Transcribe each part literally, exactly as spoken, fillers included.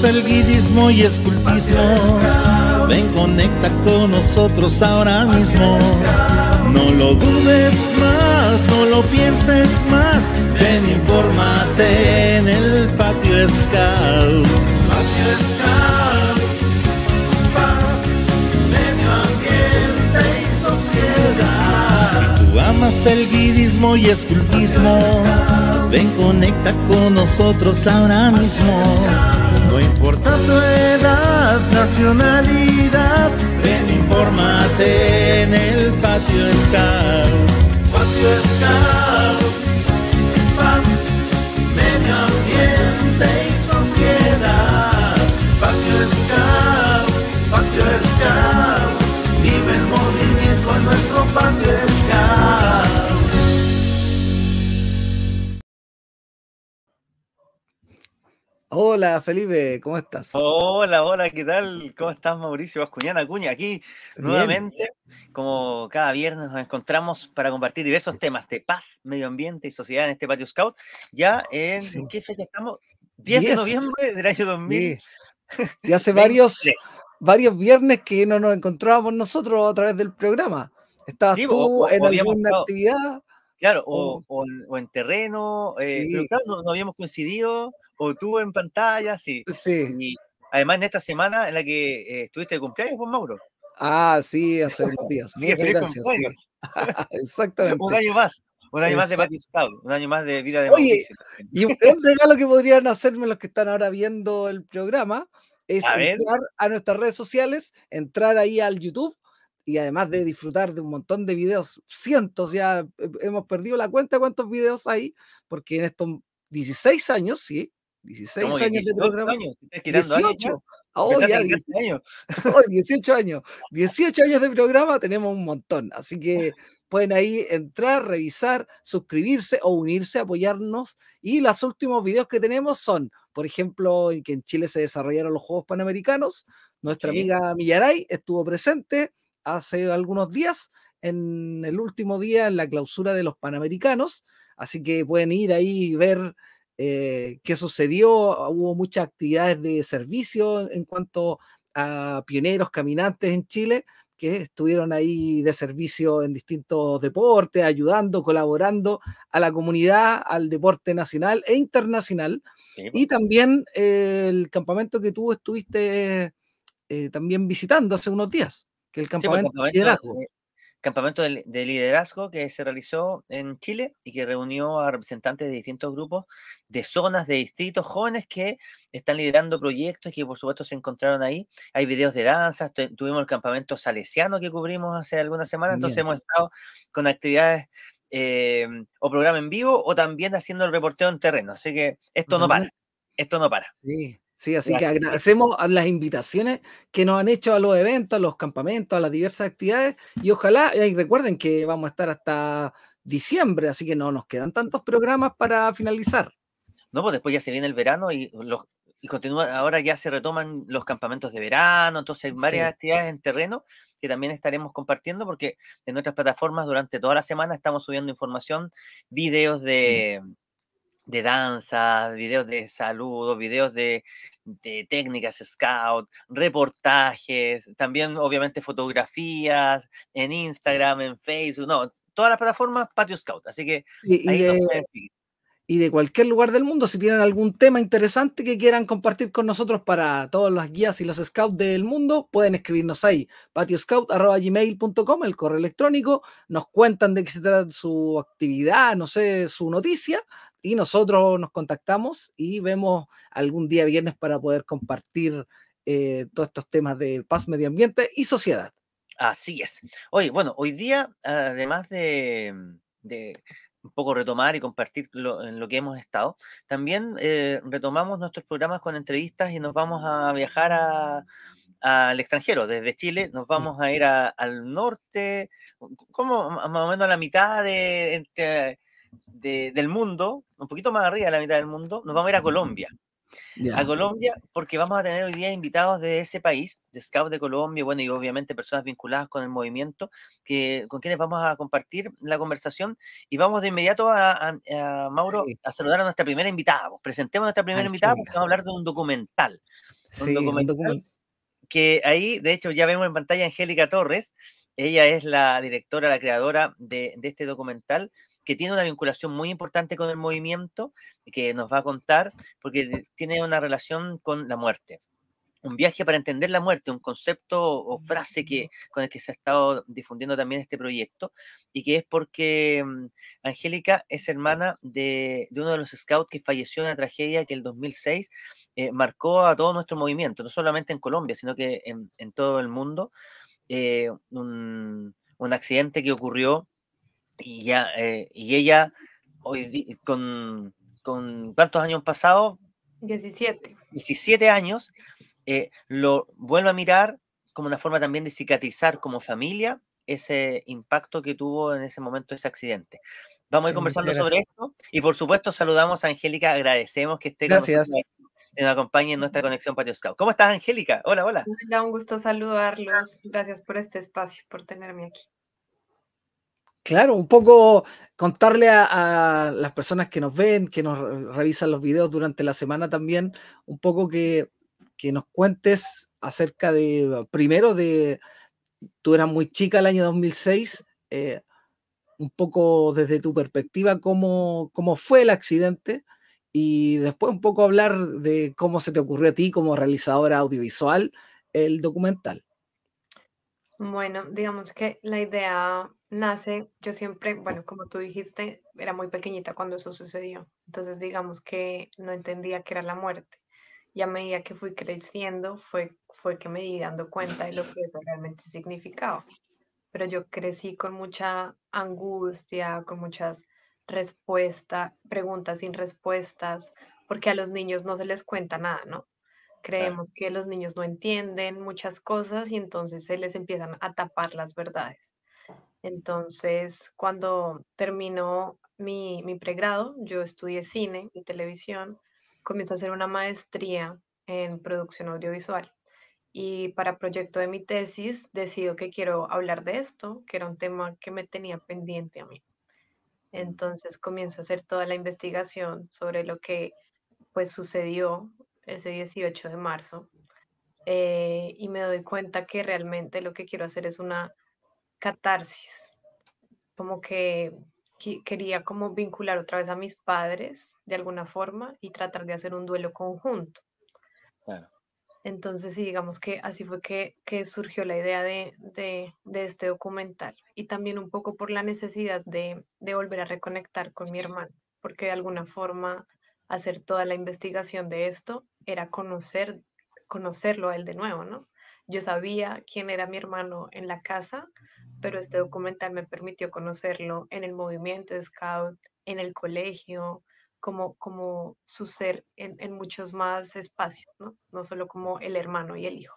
el guidismo y escultismo, ven, conecta con nosotros ahora mismo. No lo dudes más, no lo pienses más, ven, infórmate en el Patio Scout. Patio Scout, paz, medio ambiente y sociedad. Si tú amas el guidismo y escultismo, ven, conecta con nosotros ahora mismo. No importa tu edad, nacionalidad, ven, infórmate en el Patio Scout. Patio Scout, paz, medio ambiente y sociedad. Patio Scout, Patio Scout, vive el movimiento en nuestro Patio Scout. Hola Felipe, ¿cómo estás? Hola, hola, ¿qué tal? ¿Cómo estás, Mauricio Bascuñán Acuña? Aquí Bien. nuevamente, como cada viernes nos encontramos para compartir diversos temas de paz, medio ambiente y sociedad en este Patio Scout. Ya en, Sí. ¿qué fecha estamos? diez de Diez. noviembre del año dos mil Sí. Y hace veintitrés. varios, varios viernes que no nos encontrábamos nosotros a través del programa. ¿Estabas Sí, o, tú o- en o habíamos alguna estado, actividad? claro, O- o, o en, o en terreno, eh, pero Sí, claro, no, no habíamos coincidido, o tú en pantalla, sí. sí. Y además en esta semana en la que eh, estuviste de cumpleaños con Mauro. Ah, sí, hace unos días. Así que Muchas feliz gracias, sí. cumpleaños. Un Exactamente. año más, un año más de Exacto. Patio Scout, un año más de vida de Oye, Mauricio. y un gran regalo que podrían hacerme los que están ahora viendo el programa es A ver, entrar a nuestras redes sociales, entrar ahí al YouTube y además de disfrutar de un montón de videos, cientos ya, eh, hemos perdido la cuenta de cuántos videos hay, porque en estos dieciséis años, sí, como dieciséis que años de dieciocho programa, años, te estás quitando años ya. dieciocho, oh, Empezaste ya, a quitarse años. oh, dieciocho años, dieciocho años de programa, tenemos un montón, así que pueden ahí entrar, revisar, suscribirse o unirse, apoyarnos. Y los últimos videos que tenemos son, por ejemplo, en que en Chile se desarrollaron los Juegos Panamericanos. Nuestra Sí. amiga Millaray estuvo presente hace algunos días, en el último día, en la clausura de los Panamericanos. Así que pueden ir ahí y ver eh, qué sucedió. Hubo muchas actividades de servicio en cuanto a pioneros, caminantes en Chile, que estuvieron ahí de servicio en distintos deportes, ayudando, colaborando a la comunidad, al deporte nacional e internacional. Sí, Y también eh, el campamento que tú estuviste eh, también visitando hace unos días, que es el sí, pues el campamento de campamento, liderazgo. eh, campamento de, de liderazgo que se realizó en Chile y que reunió a representantes de distintos grupos, de zonas, de distritos, jóvenes que están liderando proyectos y que por supuesto se encontraron ahí. Hay videos de danzas, tu- tuvimos el campamento salesiano que cubrimos hace algunas semanas, entonces También. hemos estado con actividades eh, o programa en vivo o también haciendo el reporteo en terreno, así que esto no para, Totalmente. esto no para. Sí, sí, así que Así que, agradecemos a las invitaciones que nos han hecho a los eventos, a los campamentos, a las diversas actividades y ojalá, y recuerden que vamos a estar hasta diciembre, así que no nos quedan tantos programas para finalizar. no, pues después ya se viene el verano y los y continúa, ahora ya se retoman los campamentos de verano, entonces hay varias Sí, actividades en terreno que también estaremos compartiendo porque en nuestras plataformas durante toda la semana estamos subiendo información, videos sí. de, de danza, videos de saludos, videos de, de técnicas scout, reportajes, también obviamente fotografías en Instagram, en Facebook, no, todas las plataformas Patio Scout, así que Y, y ahí nos de, pueden seguir. y de cualquier lugar del mundo, si tienen algún tema interesante que quieran compartir con nosotros para todos los guías y los scouts del mundo, pueden escribirnos ahí, patioscout arroba gmail punto com, el correo electrónico, nos cuentan de qué se trata su actividad, no sé, su noticia, y nosotros nos contactamos y vemos algún día viernes para poder compartir eh, todos estos temas de paz, medio ambiente y sociedad. Así es. Oye, bueno, hoy día, además de, de un poco retomar y compartir lo, en lo que hemos estado, también eh, retomamos nuestros programas con entrevistas y nos vamos a viajar a, al extranjero. Desde Chile nos Sí, vamos a ir a- al norte, como más o menos a la mitad de, entre- de- del mundo, un poquito más arriba de la mitad del mundo, nos vamos a ir a Colombia. A ya. Colombia, porque vamos a tener hoy día invitados de ese país, de Scout de Colombia, bueno, y obviamente personas vinculadas con el movimiento, que, con quienes vamos a compartir la conversación. Y vamos de inmediato a, a- a Mauro Sí. a saludar a nuestra primera invitada. Pues, presentemos a nuestra primera invitada porque Angélica. vamos a hablar de un documental. un Sí, un documental documental. que ahí, de hecho, ya vemos en pantalla a Angélica Torres. Ella es la directora, la creadora de, de este documental, que tiene una vinculación muy importante con el movimiento, que nos va a contar, porque tiene una relación con la muerte. Un viaje para entender la muerte, un concepto o frase que, con el que se ha estado difundiendo también este proyecto, y que es porque um, Angélica es hermana de, de uno de los scouts que falleció en una tragedia que el dos mil seis eh, marcó a todo nuestro movimiento, no solamente en Colombia, sino que en, en todo el mundo. Eh, un, un accidente que ocurrió y, ya, eh, y ella, hoy con, con ¿cuántos años pasados? diecisiete. diecisiete años. Eh, lo vuelvo a mirar como una forma también de cicatrizar como familia ese impacto que tuvo en ese momento ese accidente. Vamos a ir Sí, conversando muchas sobre gracias. esto y por supuesto saludamos a Angélica, agradecemos que esté con Gracias. nosotros y nos acompañe en nuestra conexión Patio Scout. ¿Cómo estás, Angélica? Hola, hola. Hola, un gusto saludarlos. Gracias por este espacio, por tenerme aquí. Claro, un poco contarle a, a las personas que nos ven, que nos re- revisan los videos durante la semana también, un poco que, que nos cuentes acerca de, primero, de, tú eras muy chica el año dos mil seis, eh, un poco desde tu perspectiva, cómo, cómo fue el accidente, y después un poco hablar de cómo se te ocurrió a ti como realizadora audiovisual el documental. Bueno, digamos que la idea nace, yo siempre, bueno, como tú dijiste, era muy pequeñita cuando eso sucedió. Entonces, digamos que no entendía qué era la muerte. Y a medida que fui creciendo, fue, fue que me di dando cuenta de lo que eso realmente significaba. Pero yo crecí con mucha angustia, con muchas respuestas, preguntas sin respuestas, porque a los niños no se les cuenta nada, ¿no? Claro. Creemos que los niños no entienden muchas cosas y entonces se les empiezan a tapar las verdades. Entonces, cuando terminó mi, mi pregrado, yo estudié cine y televisión, comienzo a hacer una maestría en producción audiovisual. Y para proyecto de mi tesis, decido que quiero hablar de esto, que era un tema que me tenía pendiente a mí. Entonces comienzo a hacer toda la investigación sobre lo que pues sucedió ese dieciocho de marzo, eh, y me doy cuenta que realmente lo que quiero hacer es una catarsis, como que qui- quería como vincular otra vez a mis padres de alguna forma y tratar de hacer un duelo conjunto. Claro. Entonces, sí, digamos que así fue que, que surgió la idea de, de, de este documental y también un poco por la necesidad de, de volver a reconectar con mi hermano, porque de alguna forma hacer toda la investigación de esto era conocer, conocerlo a él de nuevo, ¿no? Yo sabía quién era mi hermano en la casa, pero este documental me permitió conocerlo en el movimiento Scout, en el colegio, como, como su ser en, en muchos más espacios, ¿no? No solo como el hermano y el hijo.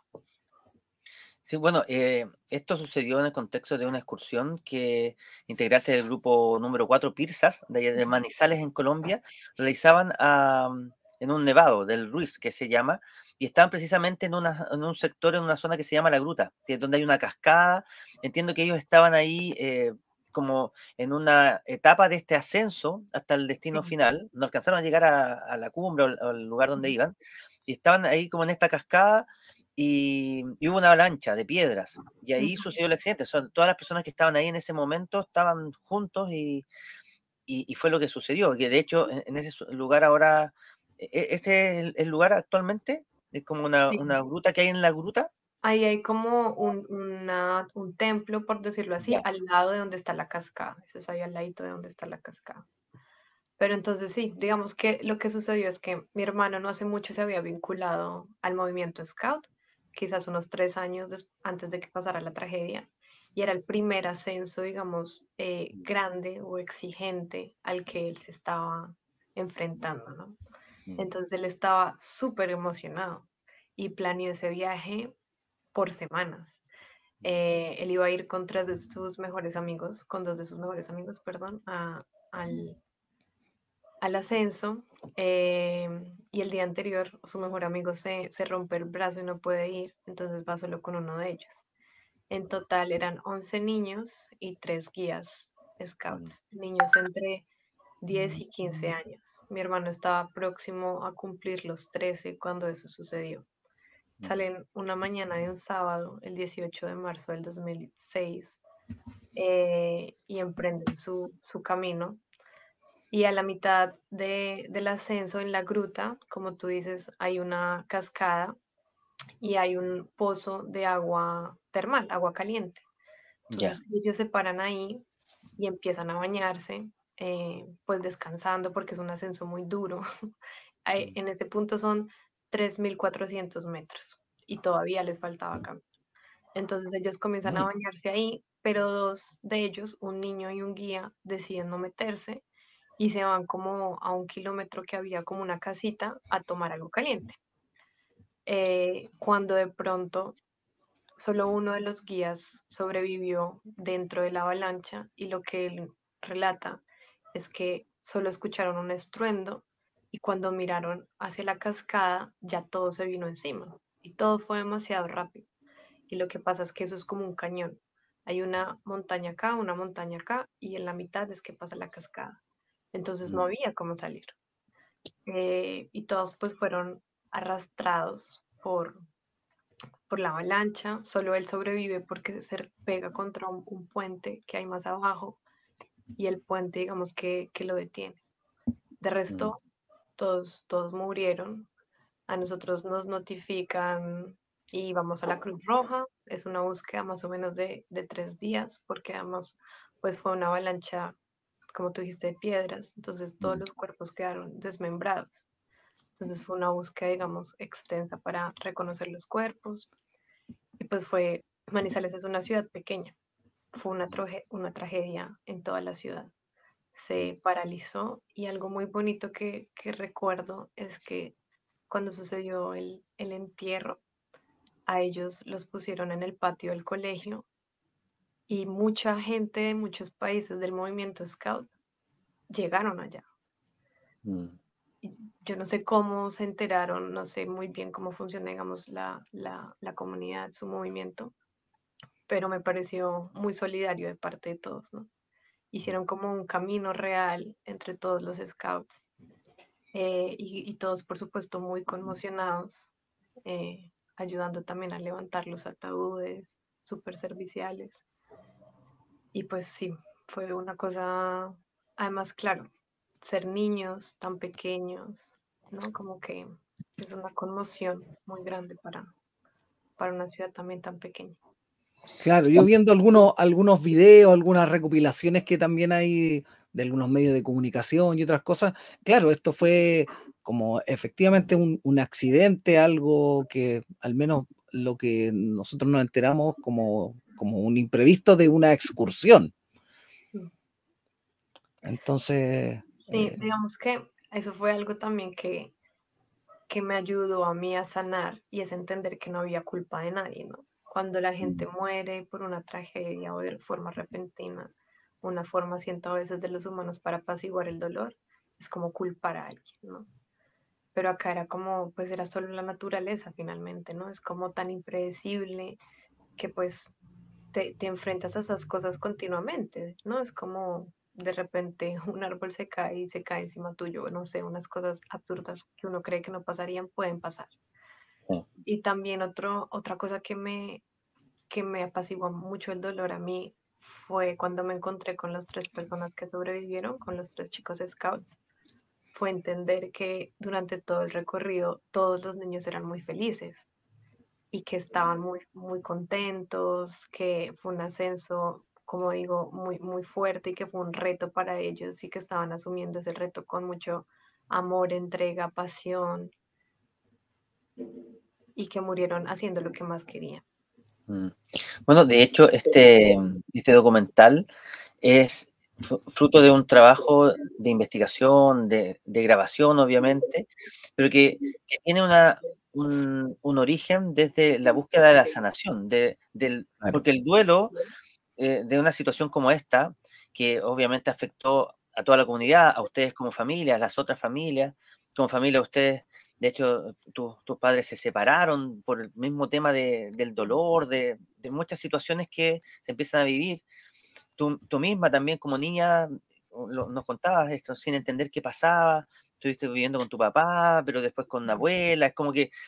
Sí, bueno, eh, esto sucedió en el contexto de una excursión que integrantes del grupo número cuatro Pirsas, de, allá de Manizales en Colombia, realizaban a, en un nevado del Ruiz, que se llama, y estaban precisamente en, una, en un sector, en una zona que se llama La Gruta, que es donde hay una cascada. Entiendo que ellos estaban ahí eh, como en una etapa de este ascenso hasta el destino Sí. final, no alcanzaron a llegar a, a la cumbre o al, al lugar donde iban, y estaban ahí como en esta cascada y, y hubo una avalancha de piedras y ahí Ujú. sucedió el accidente. Son, todas las personas que estaban ahí en ese momento estaban juntos y, y, y fue lo que sucedió. Que de hecho en, en ese su- lugar ahora, e- e- ese es el, el lugar actualmente, es como una, Sí. una gruta que hay en la gruta. Ahí hay como un, una- un templo, por decirlo así, Ya, al lado de donde está la cascada. Eso es ahí al ladito de donde está la cascada. Pero entonces sí, digamos que lo que sucedió es que mi hermano no hace mucho se había vinculado al movimiento Scout, quizás unos tres años des- antes de que pasara la tragedia, y era el primer ascenso, digamos, eh, grande o exigente al que él se estaba enfrentando, ¿no? mm, Entonces él estaba súper emocionado y planeó ese viaje por semanas. Eh, él iba a ir con tres de sus mejores amigos, con dos de sus mejores amigos, perdón, a- al, al ascenso, eh, y el día anterior su mejor amigo se, se rompe el brazo y no puede ir, entonces va solo con uno de ellos. En total eran once niños y tres guías mm, scouts, niños entre diez y quince años. Mi hermano estaba próximo a cumplir los trece cuando eso sucedió. salen una mañana de un sábado, el dieciocho de marzo del dos mil seis, eh, y emprenden su, su camino. Y a la mitad de, del ascenso en la gruta, como tú dices, hay una cascada y hay un pozo de agua termal, agua caliente. Ya. Entonces ellos se paran ahí y empiezan a bañarse, eh, pues descansando porque es un ascenso muy duro. Ahí- En ese punto son tres mil cuatrocientos metros y todavía les faltaba camino. Entonces ellos comienzan a Mm. bañarse ahí, pero dos de ellos, un niño y un guía, deciden no meterse y se van como a un kilómetro que había como una casita a tomar algo caliente. Eh, cuando de pronto solo uno de los guías sobrevivió dentro de la avalancha y lo que él relata es que solo escucharon un estruendo y cuando miraron hacia la cascada ya todo se vino encima y todo fue demasiado rápido. Y lo que pasa es que eso es como un cañón. Hay una montaña acá, una montaña acá y en la mitad es que pasa la cascada. Entonces no había cómo salir. Eh, y todos pues fueron arrastrados por, por la avalancha. Solo él sobrevive porque se pega contra un, un puente que hay más abajo y el puente digamos que, que lo detiene. De resto, todos, todos murieron. A nosotros nos notifican y vamos a la Cruz Roja. Es una búsqueda más o menos de, de tres días porque además pues fue una avalancha, como tú dijiste, de piedras. Entonces todos los cuerpos quedaron desmembrados. Entonces fue una búsqueda, digamos, extensa para reconocer los cuerpos. Y pues fue, Manizales es una ciudad pequeña. Fue una, troje, una tragedia en toda la ciudad. Se paralizó y algo muy bonito que, que recuerdo es que cuando sucedió el, el entierro, a ellos los pusieron en el patio del colegio y mucha gente de muchos países del movimiento Scout llegaron allá. Mm. Yo no sé cómo se enteraron, no sé muy bien cómo funciona, digamos, la, la, la comunidad, su movimiento, pero me pareció muy solidario de parte de todos, ¿no? Hicieron como un camino real entre todos los scouts eh, y, y, todos, por supuesto, muy conmocionados, eh, ayudando también a levantar los ataúdes, súper serviciales. Y pues sí, fue una cosa, además, claro, ser niños tan pequeños, ¿no? Como que es una conmoción muy grande para, para una ciudad también tan pequeña. Claro, yo viendo algunos, algunos videos, algunas recopilaciones que también hay de algunos medios de comunicación y otras cosas, claro, esto fue como efectivamente un, un accidente, algo que al menos lo que nosotros nos enteramos como, como un imprevisto de una excursión. Entonces... Sí, eh, digamos que eso fue algo también que, que me ayudó a mí a sanar y es entender que no había culpa de nadie, ¿no? Cuando la gente muere por una tragedia o de forma repentina, una forma, siento a veces, de los humanos para apaciguar el dolor, es como culpar a alguien, ¿no? Pero acá era como, pues era solo la naturaleza finalmente, ¿no? Es como tan impredecible que pues te, te enfrentas a esas cosas continuamente, ¿no? Es como de repente un árbol se cae y se cae encima tuyo, no sé, unas cosas absurdas que uno cree que no pasarían, pueden pasar. Sí. Y también otro, otra cosa que me, que me apaciguó mucho el dolor a mí fue cuando me encontré con las tres personas que sobrevivieron, con los tres chicos scouts, fue entender que durante todo el recorrido todos los niños eran muy felices y que estaban muy, muy contentos, que fue un ascenso, como digo, muy, muy fuerte y que fue un reto para ellos y que estaban asumiendo ese reto con mucho amor, entrega, pasión y que murieron haciendo lo que más querían. Bueno, de hecho, este, este documental es fruto de un trabajo de investigación, de, de grabación, obviamente, pero que, que tiene una, un, un origen desde la búsqueda de la sanación, de, del, Claro. porque el duelo eh, de una situación como esta, que obviamente afectó a toda la comunidad, a ustedes como familia, a las otras familias, como familia ustedes, de hecho, tu, tus padres se separaron por el mismo tema de, del dolor, de, de muchas situaciones que se empiezan a vivir. Tú, tú misma también como niña lo, nos contabas esto sin entender qué pasaba, estuviste viviendo con tu papá, pero después con una abuela, es como que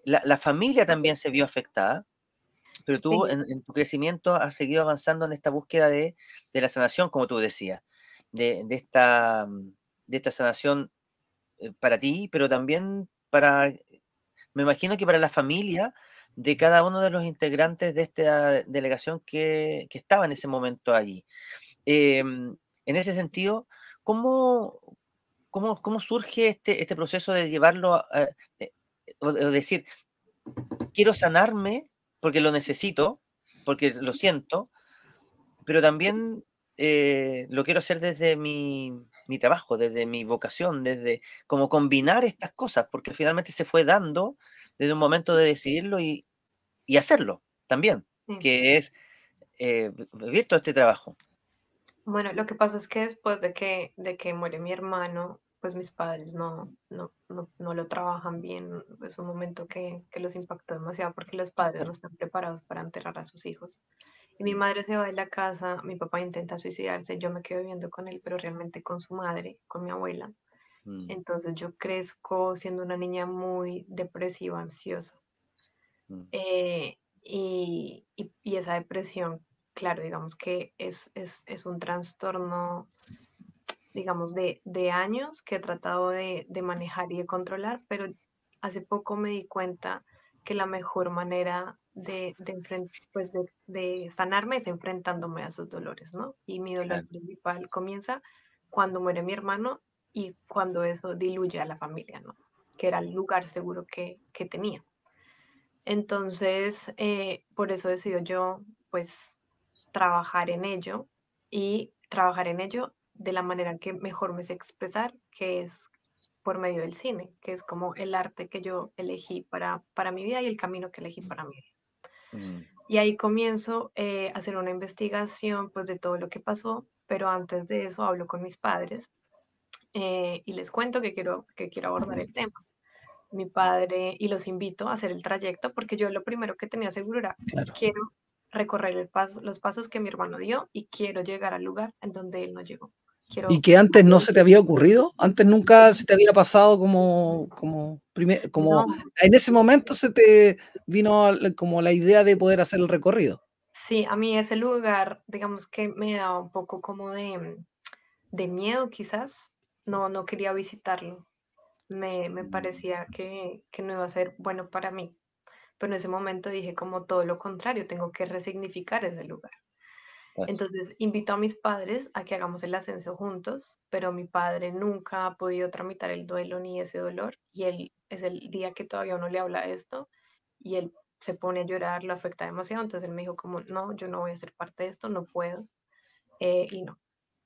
la, la familia también se vio afectada, pero tú Sí, en, en tu crecimiento has seguido avanzando en esta búsqueda de, de la sanación, como tú decías, de, de, esta, mm, de esta sanación eh, para ti, pero también para, me imagino que para la familia de cada uno de los integrantes de esta delegación que, que estaba en ese momento allí. Eh, en ese sentido, ¿cómo, cómo, cómo surge este, este proceso de llevarlo a, a- eh, o, o decir, quiero sanarme porque lo necesito, porque lo siento, pero también eh, lo quiero hacer desde mi, mi trabajo, desde mi vocación, desde como combinar estas cosas, porque finalmente se fue dando desde un momento de decidirlo y, y hacerlo también, sí. que es eh, vivir todo este trabajo. Bueno, lo que pasa es que después de que, de que muere mi hermano, pues mis padres no, no, no, no lo trabajan bien. Es un momento que, que los impactó demasiado porque los padres no están preparados para enterrar a sus hijos. Y mi Mm, madre se va de la casa, mi papá intenta suicidarse, yo me quedo viviendo con él, pero realmente con su madre, con mi abuela. mm, Entonces yo crezco siendo una niña muy depresiva, ansiosa. mm, Eh, y, y- y esa depresión, claro, digamos que es, es, es un trastorno, digamos, de, de años que he tratado de, de manejar y de controlar, pero hace poco me di cuenta que la mejor manera de, de, enfren- pues de, de sanarme es enfrentándome a esos dolores, ¿no? Y mi dolor claro. principal comienza cuando muere mi hermano y cuando eso diluye a la familia, ¿no? Que era el lugar seguro que, que tenía. Entonces, eh, por eso decido yo, pues, trabajar en ello y trabajar en ello de la manera que mejor me sé expresar, que es por medio del cine, que es como el arte que yo elegí para, para mi vida y el camino que elegí para mi vida. Mm, Y ahí comienzo eh, a hacer una investigación, pues, de todo lo que pasó, pero antes de eso hablo con mis padres eh, y les cuento que quiero, que quiero abordar el tema. Mi padre y los invito a hacer el trayecto porque yo lo primero que tenía seguro era Claro. quiero recorrer el paso, los pasos que mi hermano dio y quiero llegar al lugar en donde él no llegó. ¿Y Quiero, que antes no se te había ocurrido? ¿Antes nunca se te había pasado como, como, primer, como no, en ese momento se te vino al- como la idea de poder hacer el recorrido? sí, a mí ese lugar, digamos que me daba un poco como de, de miedo quizás, no, no quería visitarlo, me, me mm, parecía que, que no iba a ser bueno para mí, pero en ese momento dije como todo lo contrario, tengo que resignificar ese lugar. claro. Entonces invito a mis padres a que hagamos el ascenso juntos, pero mi padre nunca ha podido tramitar el duelo ni ese dolor y él es el día que todavía uno le habla de esto y él se pone a llorar, lo afecta demasiado, entonces él me dijo como, no, yo no voy a ser parte de esto, no puedo eh, y no.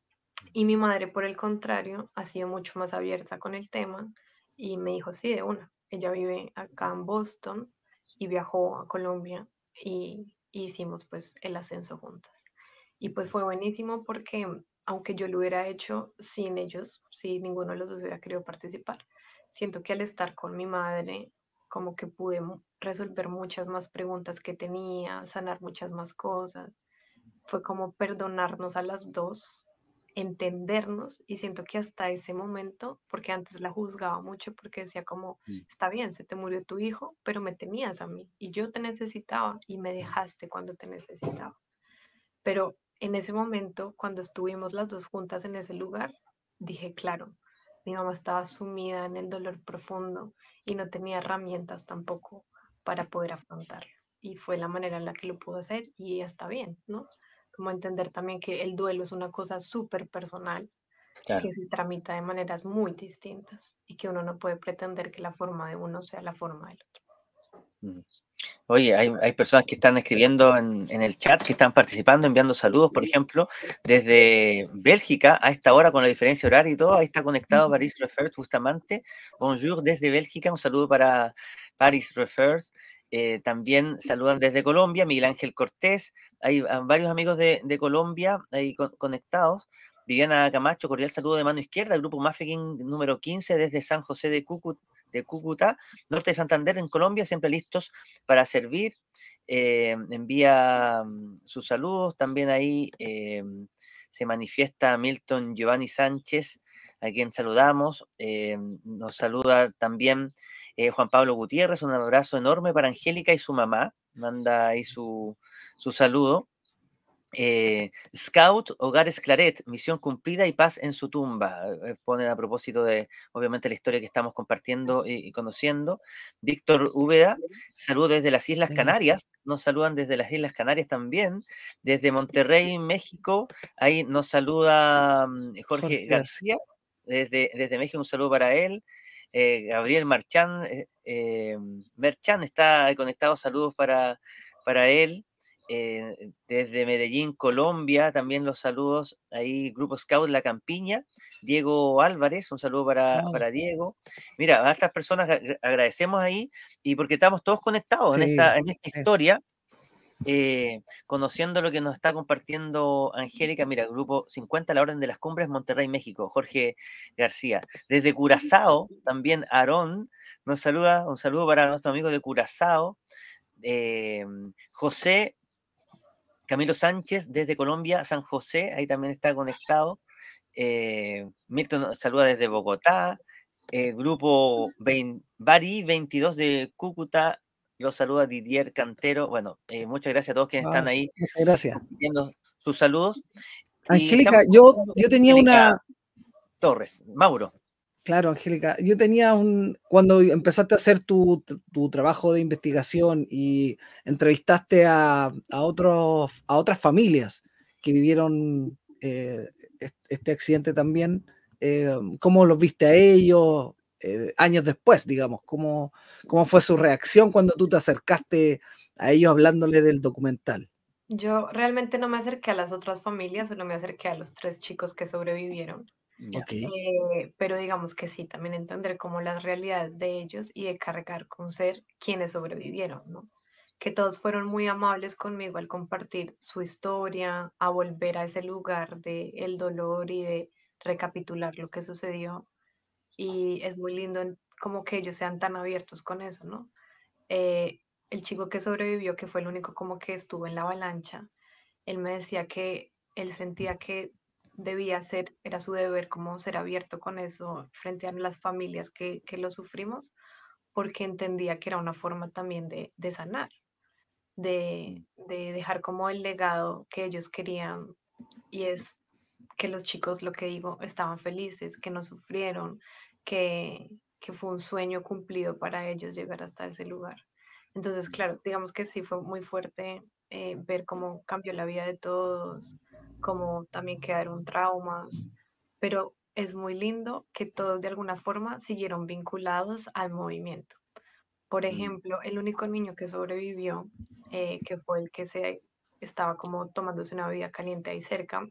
Y mi madre, por el contrario, ha sido mucho más abierta con el tema y me dijo, sí, de una. Ella vive acá en Boston y viajó a Colombia y, y hicimos pues el ascenso juntas. Y pues fue buenísimo porque aunque yo lo hubiera hecho sin ellos, si ninguno de los dos hubiera querido participar, siento que al estar con mi madre, como que pude mu- resolver muchas más preguntas que tenía, sanar muchas más cosas. Fue como perdonarnos a las dos, entendernos y siento que hasta ese momento, porque antes la juzgaba mucho porque decía como, Mm, está bien, se te murió tu hijo, pero me tenías a mí y yo te necesitaba y me dejaste cuando te necesitaba. Pero en ese momento, cuando estuvimos las dos juntas en ese lugar, dije, claro, mi mamá estaba sumida en el dolor profundo y no tenía herramientas tampoco para poder afrontarlo. Y fue la manera en la que lo pudo hacer y está bien, ¿no? Como entender también que el duelo es una cosa súper personal claro. que se tramita de maneras muy distintas y que uno no puede pretender que la forma de uno sea la forma del otro. Mm. Oye, hay, hay personas que están escribiendo en, en el chat, que están participando, enviando saludos, por ejemplo, desde Bélgica, a esta hora con la diferencia horaria y todo, ahí está conectado Paris Refers, Bustamante. Bonjour desde Bélgica, un saludo para Paris Refers. Eh, también saludan desde Colombia, Miguel Ángel Cortés, hay ah, varios amigos de, de Colombia ahí con- conectados. Viviana Camacho, cordial saludo de mano izquierda, grupo Mafeking número quince desde San José de Cúcuta, de Cúcuta, norte de Santander, en Colombia, siempre listos para servir. Eh, envía um, sus saludos. También ahí eh, se manifiesta Milton Giovanni Sánchez, a quien saludamos. Eh, nos saluda también Eh, Juan Pablo Gutiérrez, un abrazo enorme para Angélica y su mamá, manda ahí su, su saludo. Eh, Scout, Hogares Claret, misión cumplida y paz en su tumba. Eh, ponen a propósito de, obviamente, la historia que estamos compartiendo y, y conociendo. Víctor Úbeda, saludos desde las Islas Canarias. Nos saludan desde las Islas Canarias también. Desde Monterrey, México, ahí nos saluda um, Jorge, Jorge García. Desde, desde México, un saludo para él. Eh, Gabriel Marchán, eh, eh, Merchan está conectado, saludos para, para él. Eh, desde Medellín, Colombia, también los saludos ahí, Grupo Scout La Campiña, Diego Álvarez, un saludo para, oh. para Diego. Mira, a estas personas agradecemos ahí, y porque estamos todos conectados sí, en esta, en esta sí. historia, eh, conociendo lo que nos está compartiendo Angélica. Mira, Grupo cincuenta, La Orden de las Cumbres, Monterrey, México, Jorge García. Desde Curazao, también Aarón nos saluda, un saludo para nuestro amigo de Curazao. Eh, José Camilo Sánchez, desde Colombia, San José, ahí también está conectado. Eh, Milton nos saluda desde Bogotá. El eh, grupo Bari veintidós de Cúcuta, los saluda Didier Cantero. Bueno, eh, muchas gracias a todos quienes wow, están ahí. Gracias. Pidiendo sus saludos. Angélica, yo, yo tenía Angélica una... Torres, Mauro. Claro, Angélica, yo tenía un, cuando empezaste a hacer tu, tu trabajo de investigación y entrevistaste a, a, otros, a otras familias que vivieron eh, este accidente también, eh, ¿cómo los viste a ellos eh, años después, digamos? ¿Cómo, ¿Cómo fue su reacción cuando tú te acercaste a ellos hablándole del documental? Yo realmente no me acerqué a las otras familias, solo me acerqué a los tres chicos que sobrevivieron. Okay. Eh, pero digamos que sí, también entender como las realidades de ellos y de cargar con ser quienes sobrevivieron, ¿no? Que todos fueron muy amables conmigo al compartir su historia, a volver a ese lugar de el dolor y de recapitular lo que sucedió. Y es muy lindo en, como que ellos sean tan abiertos con eso, ¿no? Eh, el chico que sobrevivió, que fue el único como que estuvo en la avalancha, él me decía que él sentía que debía ser, era su deber como ser abierto con eso frente a las familias que, que lo sufrimos, porque entendía que era una forma también de, de sanar, de, de dejar como el legado que ellos querían, y es que los chicos, lo que digo, estaban felices, que no sufrieron, que, que fue un sueño cumplido para ellos llegar hasta ese lugar. Entonces, claro, digamos que sí fue muy fuerte eh, ver cómo cambió la vida de todos, cómo también quedaron traumas, pero es muy lindo que todos de alguna forma siguieron vinculados al movimiento. Por ejemplo, el único niño que sobrevivió, eh, que fue el que se estaba como tomándose una bebida caliente ahí cerca,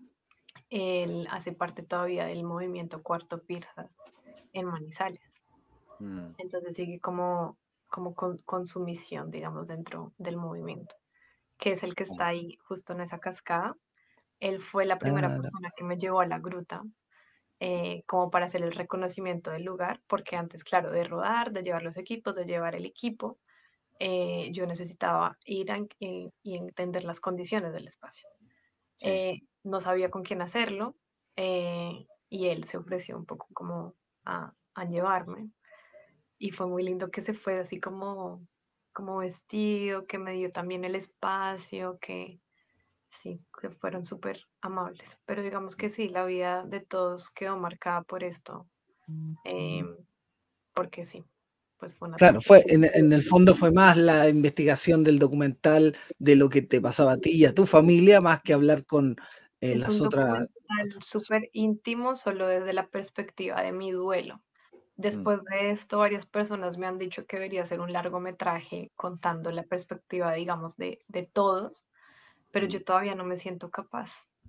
él hace parte todavía del movimiento Cuarto Pirza en Manizales. Mm. Entonces sigue como, como con, con su misión, digamos, dentro del movimiento, que es el que está ahí justo en esa cascada. Él fue la primera claro. persona que me llevó a la gruta, eh, como para hacer el reconocimiento del lugar, porque antes, claro, de rodar, de llevar los equipos, de llevar el equipo, eh, yo necesitaba ir a, y, y entender las condiciones del espacio. Sí. Eh, no sabía con quién hacerlo, eh, y él se ofreció un poco como a, a llevarme, y fue muy lindo que se fue así como, como vestido, que me dio también el espacio, que sí, que fueron súper amables, pero digamos que sí, la vida de todos quedó marcada por esto, eh, porque sí, pues fue una... Claro, fue, en, en el fondo fue más la investigación del documental de lo que te pasaba a ti y a tu familia, más que hablar con eh, las otras... Es un documental súper íntimo, solo desde la perspectiva de mi duelo. Después de esto, varias personas me han dicho que debería ser un largometraje contando la perspectiva, digamos, de, de todos, pero yo todavía no me siento capaz,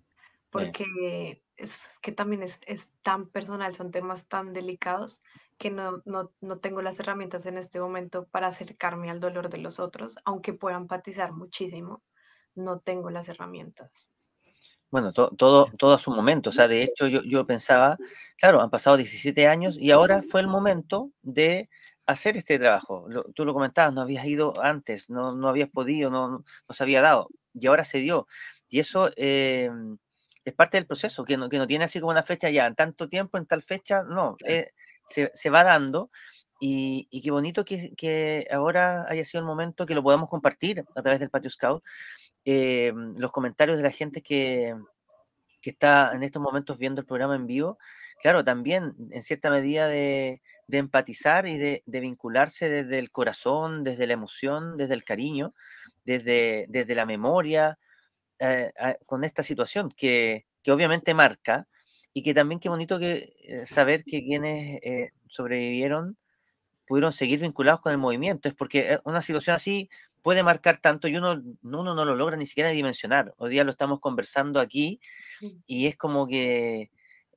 porque es que también es, es tan personal, son temas tan delicados que no, no, no tengo las herramientas en este momento para acercarme al dolor de los otros, aunque pueda empatizar muchísimo, no tengo las herramientas. Bueno, to, todo, todo a su momento, o sea, de hecho yo, yo pensaba, claro, han pasado diecisiete años y ahora fue el momento de hacer este trabajo. Lo, tú lo comentabas, no habías ido antes, no, no habías podido, no, no se había dado, y ahora se dio. Y eso eh, es parte del proceso, que no, que no tiene así como una fecha ya, en tanto tiempo, en tal fecha, no, eh, se, se va dando. Y, y qué bonito que, que ahora haya sido el momento que lo podamos compartir a través del Patio Scout. Eh, los comentarios de la gente que, que está en estos momentos viendo el programa en vivo, claro, también en cierta medida de, de empatizar y de, de vincularse desde el corazón, desde la emoción, desde el cariño, desde, desde la memoria, eh, a- con esta situación que, que obviamente marca y que también qué bonito que eh, saber que quienes eh, sobrevivieron pudieron seguir vinculados con el movimiento. Es porque eh, una situación así puede marcar tanto y uno, uno no lo logra ni siquiera dimensionar. Hoy día lo estamos conversando aquí Mm. y es como que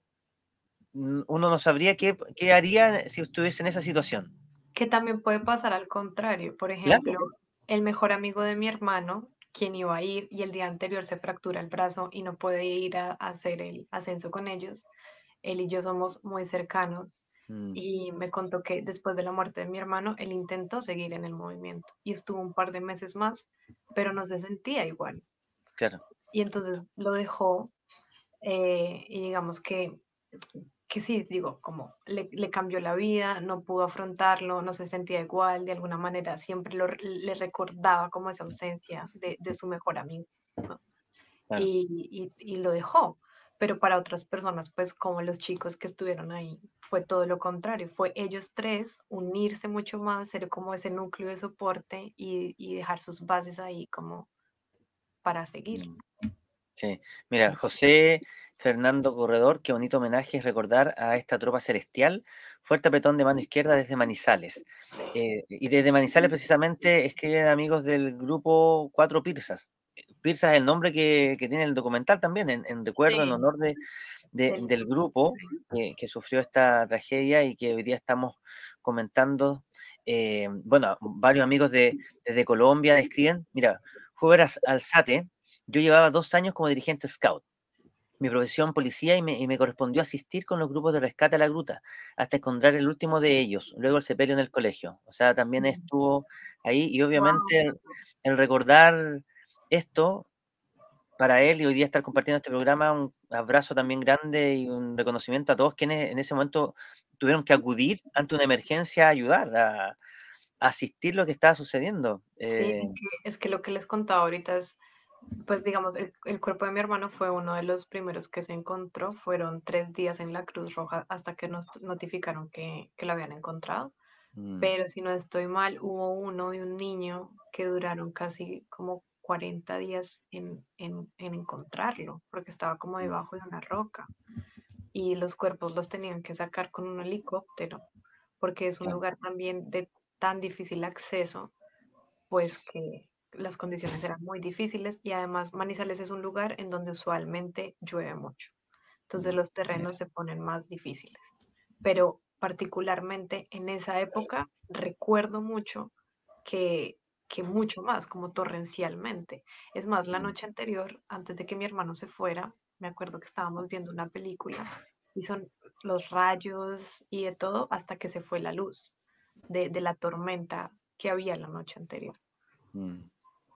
mm, uno no sabría qué, qué haría si estuviese en esa situación. Que también puede pasar al contrario. Por Claro. ejemplo, el mejor amigo de mi hermano, quien iba a ir y el día anterior se fractura el brazo y no puede ir a, a hacer el ascenso con ellos, él y yo somos muy cercanos Mm, y me contó que después de la muerte de mi hermano, él intentó seguir en el movimiento y estuvo un par de meses más, pero no se sentía igual. claro. Y entonces lo dejó eh, y digamos que, que sí, digo, como le, le cambió la vida, no pudo afrontarlo, no se sentía igual, de alguna manera siempre lo, le recordaba como esa ausencia de, de su mejor amigo, ¿no? Claro. Y, y, y lo dejó. Pero para otras personas, pues como los chicos que estuvieron ahí, fue todo lo contrario, fue ellos tres unirse mucho más, ser como ese núcleo de soporte y, y dejar sus bases ahí como para seguir. Mm. Sí, mira, José Fernando Corredor, qué bonito homenaje es recordar a esta tropa celestial. Fuerte apretón de mano izquierda desde Manizales. Eh, y desde Manizales precisamente escriben amigos del grupo Cuatro Pirzas. Pirzas es el nombre que, que tiene el documental también, en, en recuerdo, en Sí, honor de, de- del- del grupo sí. que, que sufrió esta tragedia y que hoy día estamos comentando. Eh, bueno, varios amigos de, desde Colombia escriben, mira, Jover Alzate, yo llevaba dos años como dirigente scout, mi profesión policía y me, y me correspondió asistir con los grupos de rescate a la gruta hasta encontrar el último de ellos, luego el sepelio en el colegio. O sea, también estuvo ahí y Wow. obviamente el, el recordar esto para él y hoy día estar compartiendo este programa, un abrazo también grande y un reconocimiento a todos quienes en ese momento tuvieron que acudir ante una emergencia a ayudar, a, a asistir lo que estaba sucediendo. Sí, Eh, es que, es que lo que les contaba ahorita es, pues digamos, el, el cuerpo de mi hermano fue uno de los primeros que se encontró. Fueron tres días en la Cruz Roja hasta que nos notificaron que, que lo habían encontrado. mm, Pero si no estoy mal, hubo uno de un niño que duraron casi como cuarenta días en, en, en encontrarlo, porque estaba como mm, debajo de una roca y los cuerpos los tenían que sacar con un helicóptero, porque es un claro, lugar también de tan difícil acceso, pues que las condiciones eran muy difíciles y además Manizales es un lugar en donde usualmente llueve mucho. Entonces mm, los terrenos se ponen más difíciles. Pero particularmente en esa época recuerdo mucho que, que mucho más, como torrencialmente. Es más, la mm, noche anterior, antes de que mi hermano se fuera, me acuerdo que estábamos viendo una película y son los rayos y de todo hasta que se fue la luz de, de la tormenta que había la noche anterior. mm.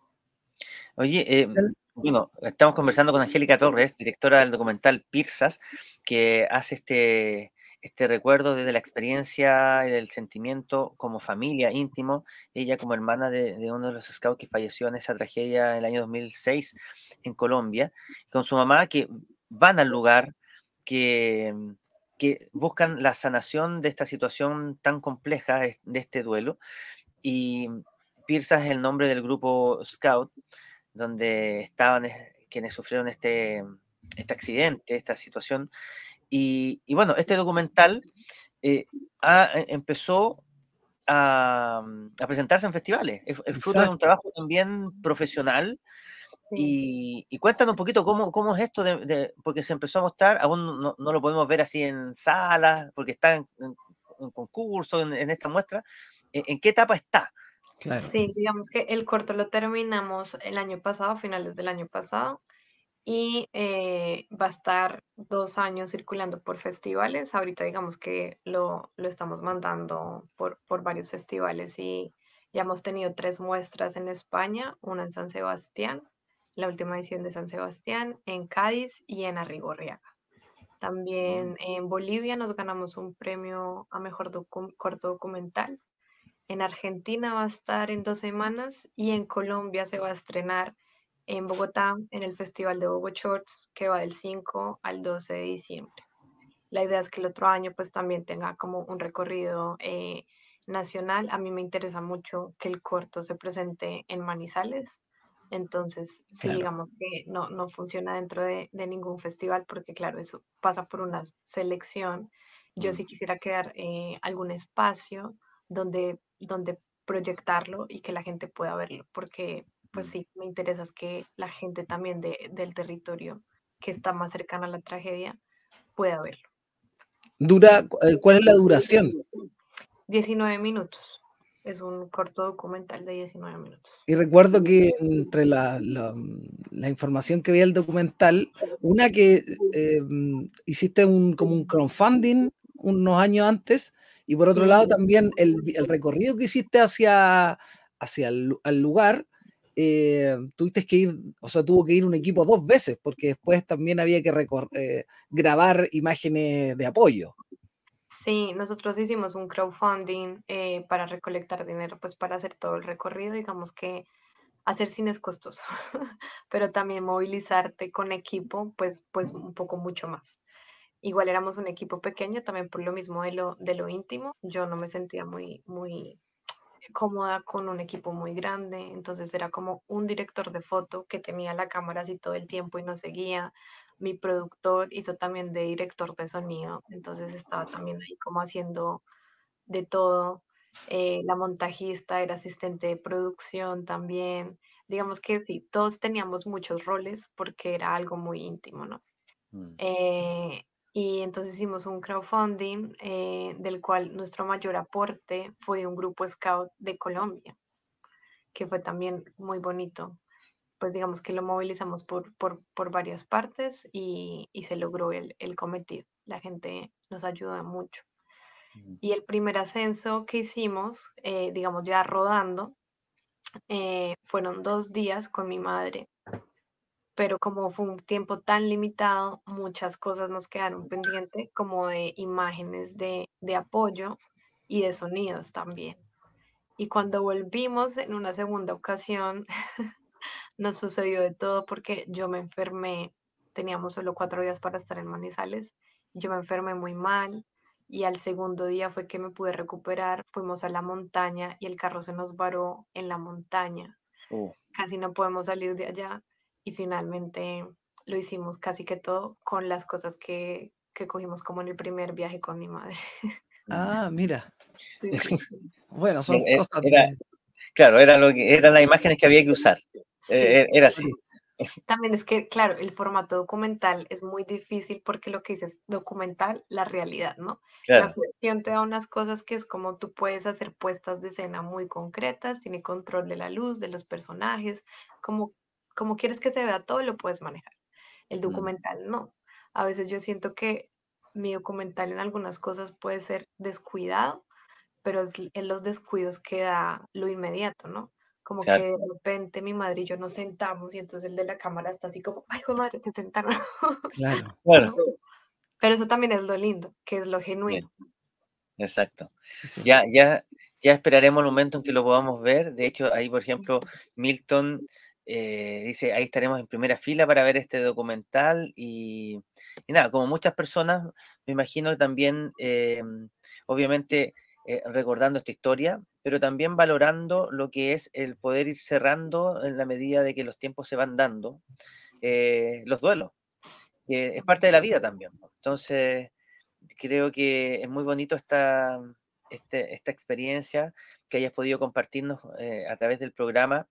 Oye, eh, bueno, estamos conversando con Angélica Torres, directora del documental Pirzas, que hace este, este recuerdo desde la experiencia y del sentimiento como familia íntimo, ella como hermana de, de uno de los scouts que falleció en esa tragedia en el año dos mil seis en Colombia, con su mamá que van al lugar, que, que buscan la sanación de esta situación tan compleja, de de este duelo, y Pirzas es el nombre del grupo Scout donde estaban eh, quienes sufrieron este, este accidente, esta situación. Y, y bueno, este documental eh, ha- eh, empezó a, a presentarse en festivales. Es, es fruto de un Exacto. trabajo también profesional. Sí. Y, y cuéntanos un poquito cómo, cómo es esto, de, de- porque se empezó a mostrar, aún no, no lo podemos ver así en salas, porque está en, en- en concurso, en, en esta muestra. ¿En, en qué etapa está? Claro. Sí, digamos que el corto lo terminamos el año pasado, a finales del año pasado, y eh, va a estar dos años circulando por festivales. Ahorita digamos que lo, lo estamos mandando por, por varios festivales y ya hemos tenido tres muestras en España, una en San Sebastián, la última edición de San Sebastián, en Cádiz y en Arrigorriaga. También en Bolivia nos ganamos un premio a mejor docu corto documental. En Argentina va a estar en dos semanas y en Colombia se va a estrenar en Bogotá, en el Festival de Bogo Shorts, que va del cinco al doce de diciembre. La idea es que el otro año pues también tenga como un recorrido eh, nacional. A mí me interesa mucho que el corto se presente en Manizales. Entonces, sí, Claro. digamos que no, no funciona dentro de, de ningún festival porque, claro, eso pasa por una selección. Yo Mm. sí quisiera crear eh, algún espacio donde, donde proyectarlo y que la gente pueda verlo, porque, pues Mm. sí, me interesa es que la gente también de, del territorio que está más cercana a la tragedia pueda verlo. Dura, eh, ¿cuál es la duración? diecinueve minutos. Es un corto documental de diecinueve minutos. Y recuerdo que entre la, la, la información que veía el documental, una que eh, hiciste un, como un crowdfunding unos años antes, y por otro Sí. lado también el, el recorrido que hiciste hacia, hacia el al lugar, eh, tuviste que ir, o sea, tuvo que ir un equipo dos veces, porque después también había que recor eh, grabar imágenes de apoyo. Sí, nosotros hicimos un crowdfunding eh, para recolectar dinero, pues para hacer todo el recorrido, digamos que hacer cine es costoso, pero también movilizarte con equipo, pues, pues un poco mucho más. Igual éramos un equipo pequeño, también por lo mismo de lo, de lo íntimo, yo no me sentía muy, muy cómoda con un equipo muy grande, entonces era como un director de foto que tenía la cámara así todo el tiempo y nos seguía. Mi productor hizo también de director de sonido, entonces estaba también ahí como haciendo de todo. Eh, la montajista era asistente de producción también. Digamos que sí, todos teníamos muchos roles porque era algo muy íntimo, ¿no? Mm. Eh, y entonces hicimos un crowdfunding eh, del cual nuestro mayor aporte fue de un grupo scout de Colombia, que fue también muy bonito. Pues digamos que lo movilizamos por, por, por varias partes y, y se logró el, el cometido. La gente nos ayudó mucho. Mm. Y el primer ascenso que hicimos, eh, digamos ya rodando, eh, fueron dos días con mi madre, pero como fue un tiempo tan limitado, muchas cosas nos quedaron pendientes, como de imágenes de, de apoyo y de sonidos también. Y cuando volvimos en una segunda ocasión, nos sucedió de todo porque yo me enfermé, teníamos solo cuatro días para estar en Manizales, yo me enfermé muy mal y al segundo día fue que me pude recuperar, fuimos a la montaña y el carro se nos varó en la montaña, Uh. casi no podemos salir de allá y finalmente lo hicimos casi que todo con las cosas que, que cogimos como en el primer viaje con mi madre. Ah, mira. Sí, sí, sí. Bueno, son Eh, cosas Era, de... claro, era lo que, eran las imágenes que había que usar. Sí. Eh, era así. También es que, claro, el formato documental es muy difícil porque lo que dices documental, la realidad, ¿no? La Claro. ficción te da unas cosas que es como tú puedes hacer puestas de escena muy concretas, tiene control de la luz, de los personajes, como, como quieres que se vea todo, lo puedes manejar. El Mm. documental no. A veces yo siento que mi documental en algunas cosas puede ser descuidado, pero es en los descuidos que da lo inmediato, ¿no? Como Claro. que de repente mi madre y yo nos sentamos y entonces el de la cámara está así como, ay, joder, madre, se sentaron. Claro. Claro. ¿No? Pero eso también es lo lindo, que es lo genuino. Bien. Exacto. Sí, sí. Ya, ya, ya esperaremos el momento en que lo podamos ver. De hecho, ahí, por ejemplo, Milton eh, dice, ahí estaremos en primera fila para ver este documental. Y, y nada, como muchas personas, me imagino también, eh, obviamente, eh, recordando esta historia, pero también valorando lo que es el poder ir cerrando en la medida de que los tiempos se van dando, eh, los duelos, que es parte de la vida también. Entonces, creo que es muy bonito esta, este, esta experiencia que hayas podido compartirnos eh, a través del programa,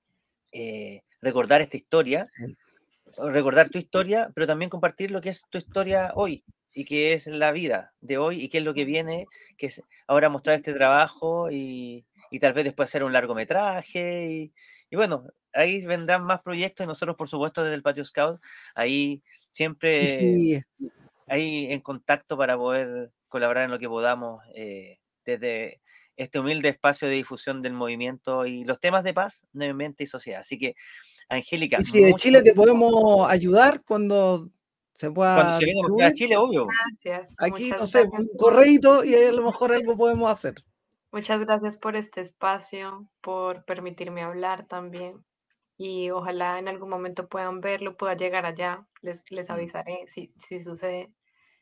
eh, recordar esta historia, Sí. recordar tu historia, pero también compartir lo que es tu historia hoy y que es la vida de hoy y qué es lo que viene, que es ahora mostrar este trabajo y, y tal vez después hacer un largometraje y, y bueno, ahí vendrán más proyectos y nosotros por supuesto desde el Patio Scout, ahí Y siempre si, ahí en contacto para poder colaborar en lo que podamos eh, desde este humilde espacio de difusión del movimiento y los temas de paz, medio ambiente y sociedad. Así que, Angélica, y si de muchas Chile te podemos ayudar cuando se Cuando pueda se viene a mostrar a distribuir. Chile, obvio. Gracias, Aquí, muchas no sé, gracias un por, correíto y ahí a lo mejor algo podemos hacer. muchas gracias por este espacio, por permitirme hablar también. Y ojalá en algún momento puedan verlo, pueda llegar allá, les, les Mm. avisaré si, si sucede.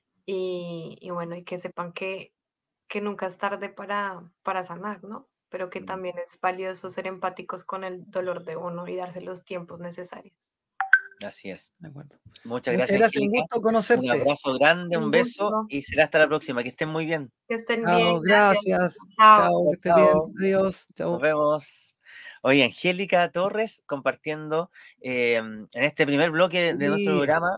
Y, y bueno, y que sepan que, que nunca es tarde para, para sanar, ¿no? Pero que Mm. también es valioso ser empáticos con el dolor de uno y darse los tiempos necesarios. Así es. De acuerdo. Muchas Muchas gracias, gracias, un Angélica. gusto Un conocerte. abrazo grande, un Un beso gusto. y será hasta la próxima. Que estén muy bien. Que estén bien, Chao, gracias. gracias. Chao. Chao, Chao, que estés bien. chao. Adiós. Nos Chao. vemos. Oye, Angélica Torres compartiendo eh, en este primer bloque de nuestro Sí, programa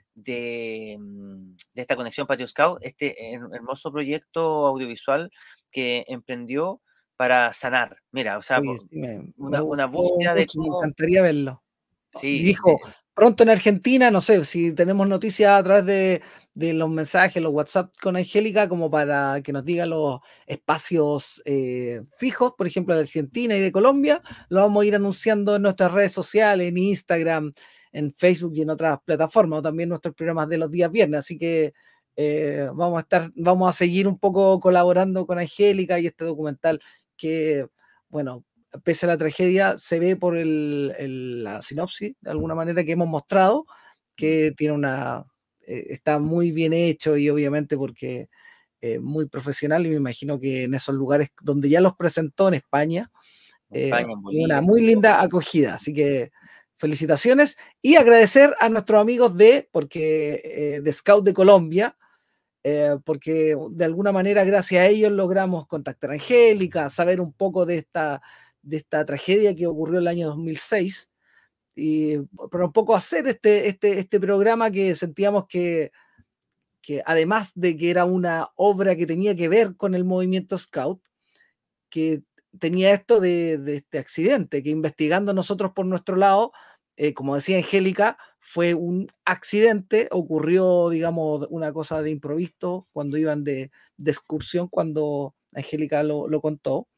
de, mm, de esta conexión Patio Scout, este her- hermoso proyecto audiovisual que emprendió para sanar. Mira, o sea, oye, po- sí, me, me una, una gustó búsqueda de mucho, me cómo, encantaría verlo. sí, Dijo, de- pronto en Argentina, no sé, si tenemos noticias a través de, de los mensajes, los WhatsApp con Angélica, como para que nos diga los espacios eh, fijos, por ejemplo, de Argentina y de Colombia, lo vamos a ir anunciando en nuestras redes sociales, en Instagram, en Facebook y en otras plataformas, o también nuestros programas de los días viernes. Así que eh, vamos a estar, vamos a seguir un poco colaborando con Angélica y este documental que, bueno, pese a la tragedia, se ve por el, el, la sinopsis, de alguna manera, que hemos mostrado, que tiene una, eh, está muy bien hecho y obviamente porque eh, muy profesional, y me imagino que en esos lugares donde ya los presentó en España, en eh, España, en una Bolivia, en muy Perú. linda acogida. Así que felicitaciones y agradecer a nuestros amigos de, porque, eh, de Scout de Colombia, eh, porque de alguna manera gracias a ellos logramos contactar a Angélica, saber un poco de esta, de esta tragedia que ocurrió el año dos mil seis, y, pero un poco hacer este, este, este programa que sentíamos que, que además de que era una obra que tenía que ver con el movimiento Scout, que tenía esto de, de este accidente, que investigando nosotros por nuestro lado, eh, como decía Angélica, fue un accidente, ocurrió, digamos, una cosa de improviso cuando iban de, de excursión, cuando Angélica lo, lo contó.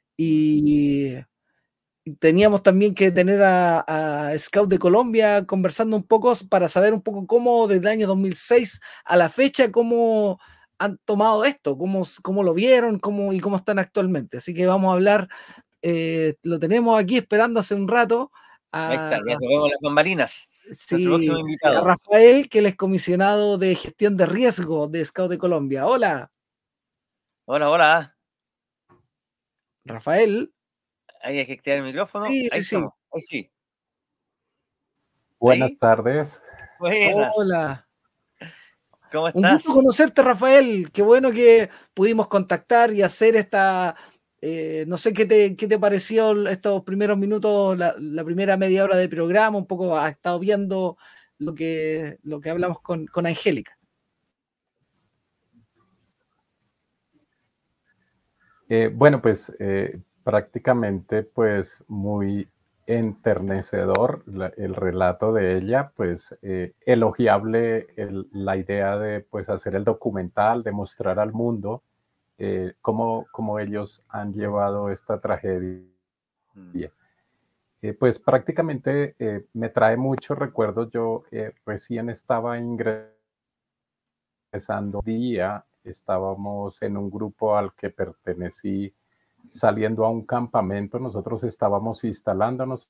Y teníamos también que tener a, a Scout de Colombia conversando un poco para saber un poco cómo desde el año dos mil seis a la fecha, cómo han tomado esto, cómo, cómo lo vieron cómo, y cómo están actualmente. Así que vamos a hablar, eh, lo tenemos aquí esperando hace un rato. Ahí A, está, ya nos vemos las bambalinas. Nuestro sí, próximo sí, a invitado. Rafael, que él es comisionado de gestión de riesgo de Scout de Colombia. Hola, Hola, hola. Rafael. Ahí hay que activar el micrófono. Sí, Ahí sí, sí. estamos. Ahí sí. Buenas Ahí. tardes. Buenas. Hola. ¿Cómo Un gusto estás? conocerte, Rafael. Qué bueno que pudimos contactar y hacer esta. Eh, no sé qué te, qué te pareció estos primeros minutos, la, la primera media hora de programa. Un poco has estado viendo lo que, lo que hablamos con, con Angélica. Eh, bueno, pues eh, prácticamente pues muy enternecedor la, el relato de ella, pues eh, elogiable el, la idea de pues hacer el documental, de mostrar al mundo eh, cómo, cómo ellos han llevado esta tragedia. Mm. Eh, pues prácticamente eh, me trae muchos recuerdos. Yo eh, recién estaba ingresando día, estábamos en un grupo al que pertenecí saliendo a un campamento. Nosotros estábamos instalándonos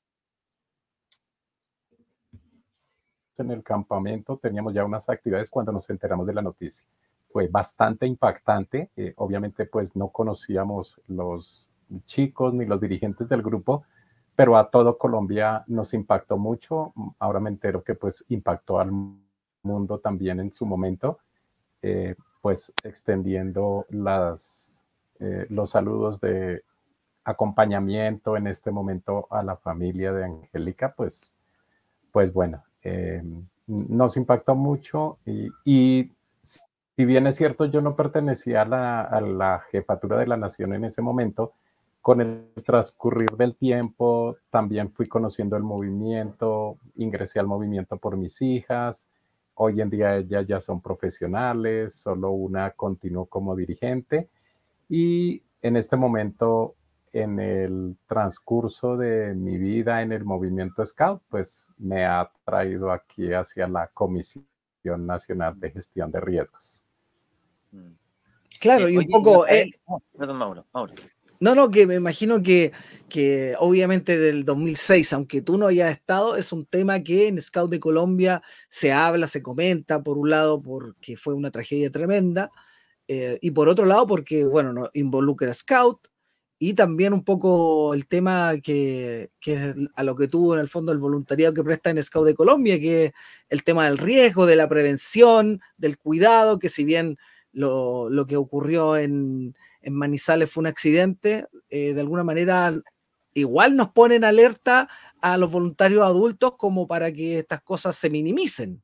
en el campamento, teníamos ya unas actividades cuando nos enteramos de la noticia. Fue bastante impactante. Eh, obviamente pues no conocíamos los chicos ni los dirigentes del grupo, pero a todo Colombia nos impactó mucho. Ahora me entero que pues impactó al mundo también en su momento, eh, pues extendiendo las, eh, los saludos de acompañamiento en este momento a la familia de Angélica. Pues, pues bueno, eh, nos impactó mucho y, y si bien es cierto, yo no pertenecía a la, a la jefatura de la nación en ese momento, con el transcurrir del tiempo también fui conociendo el movimiento, ingresé al movimiento por mis hijas. Hoy en día ellas ya son profesionales, solo una continuó como dirigente, y en este momento, en el transcurso de mi vida en el movimiento Scout, pues me ha traído aquí hacia la comisión Nacional de Gestión de Riesgos. Claro, Eh, y un oye, poco... Rafael, eh, oh, perdón, Mauro, Mauro. No, no, que me imagino que, que obviamente del dos mil seis, aunque tú no hayas estado, es un tema que en Scout de Colombia se habla, se comenta, por un lado porque fue una tragedia tremenda, eh, y por otro lado porque, bueno, no, involucra a Scout, y también un poco el tema que, que es a lo que tuvo en el fondo el voluntariado que presta en Scout de Colombia, que es el tema del riesgo, de la prevención, del cuidado, que si bien lo, lo que ocurrió en en Manizales fue un accidente, eh, de alguna manera igual nos ponen alerta a los voluntarios adultos como para que estas cosas se minimicen.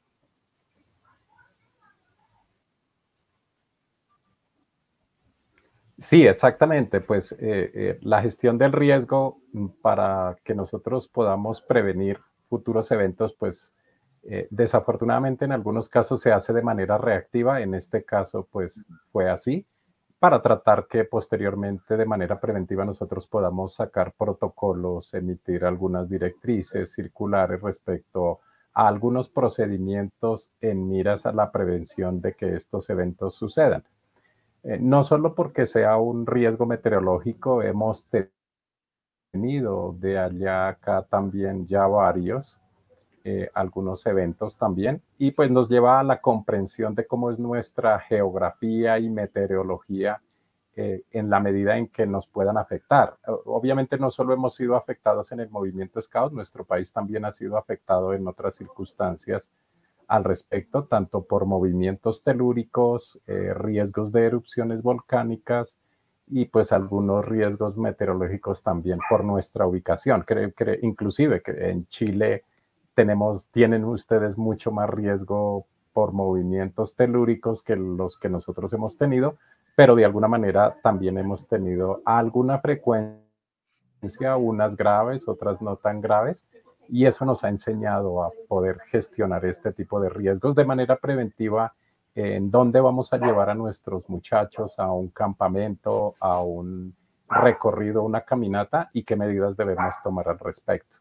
Sí, exactamente. Pues eh, eh, la gestión del riesgo para que nosotros podamos prevenir futuros eventos, pues eh, desafortunadamente en algunos casos se hace de manera reactiva. En este caso, pues fue así, para tratar que posteriormente de manera preventiva nosotros podamos sacar protocolos, emitir algunas directrices circulares respecto a algunos procedimientos en miras a la prevención de que estos eventos sucedan. Eh, no solo porque sea un riesgo meteorológico, hemos tenido de allá acá también ya varios, eh, algunos eventos también, y pues nos lleva a la comprensión de cómo es nuestra geografía y meteorología eh, en la medida en que nos puedan afectar. Obviamente no solo hemos sido afectados en el movimiento Scout, nuestro país también ha sido afectado en otras circunstancias al respecto, tanto por movimientos telúricos, eh, riesgos de erupciones volcánicas y pues algunos riesgos meteorológicos también por nuestra ubicación. Creo que inclusive que en Chile tenemos, tienen ustedes mucho más riesgo por movimientos telúricos que los que nosotros hemos tenido, pero de alguna manera también hemos tenido alguna frecuencia, unas graves, otras no tan graves, y eso nos ha enseñado a poder gestionar este tipo de riesgos de manera preventiva, en dónde vamos a llevar a nuestros muchachos a un campamento, a un recorrido, una caminata, y qué medidas debemos tomar al respecto.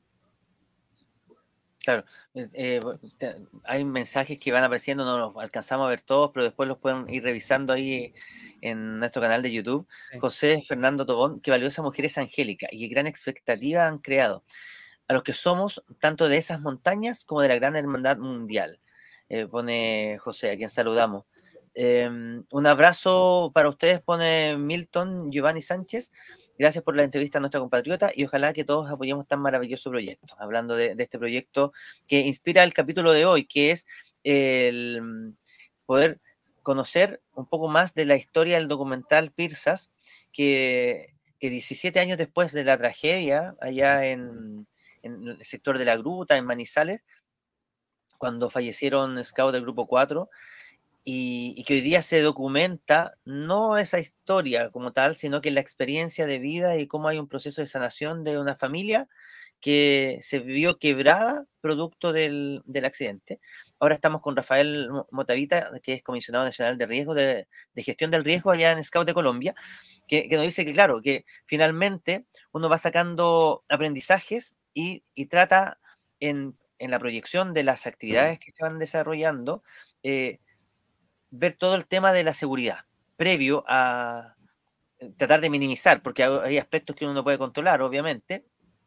Claro, eh, te, hay mensajes que van apareciendo, no los alcanzamos a ver todos, pero después los pueden ir revisando ahí en nuestro canal de YouTube. Sí. José Fernando Tobón, qué valiosa mujer es Angélica y qué gran expectativa han creado a los que somos tanto de esas montañas como de la gran hermandad mundial. Eh, pone José, a quien saludamos. Eh, un abrazo para ustedes, pone Milton Giovanni Sánchez. Gracias por la entrevista a nuestra compatriota y ojalá que todos apoyemos tan maravilloso proyecto. Hablando de, de este proyecto que inspira el capítulo de hoy, que es el poder conocer un poco más de la historia del documental Pirsas, que, que diecisiete años después de la tragedia, allá en, en el sector de la Gruta, en Manizales, cuando fallecieron scouts del Grupo cuatro, Y, y que hoy día se documenta no esa historia como tal, sino que la experiencia de vida y cómo hay un proceso de sanación de una familia que se vio quebrada producto del, del accidente. Ahora estamos con Rafael Motavita, que es comisionado nacional de riesgo, de, de gestión del riesgo allá en Scout de Colombia, que, que nos dice que claro, que finalmente uno va sacando aprendizajes y, y trata en, en la proyección de las actividades que se van desarrollando, eh, ver todo el tema de la seguridad, previo a tratar de minimizar, porque hay aspectos que uno no puede controlar, obviamente,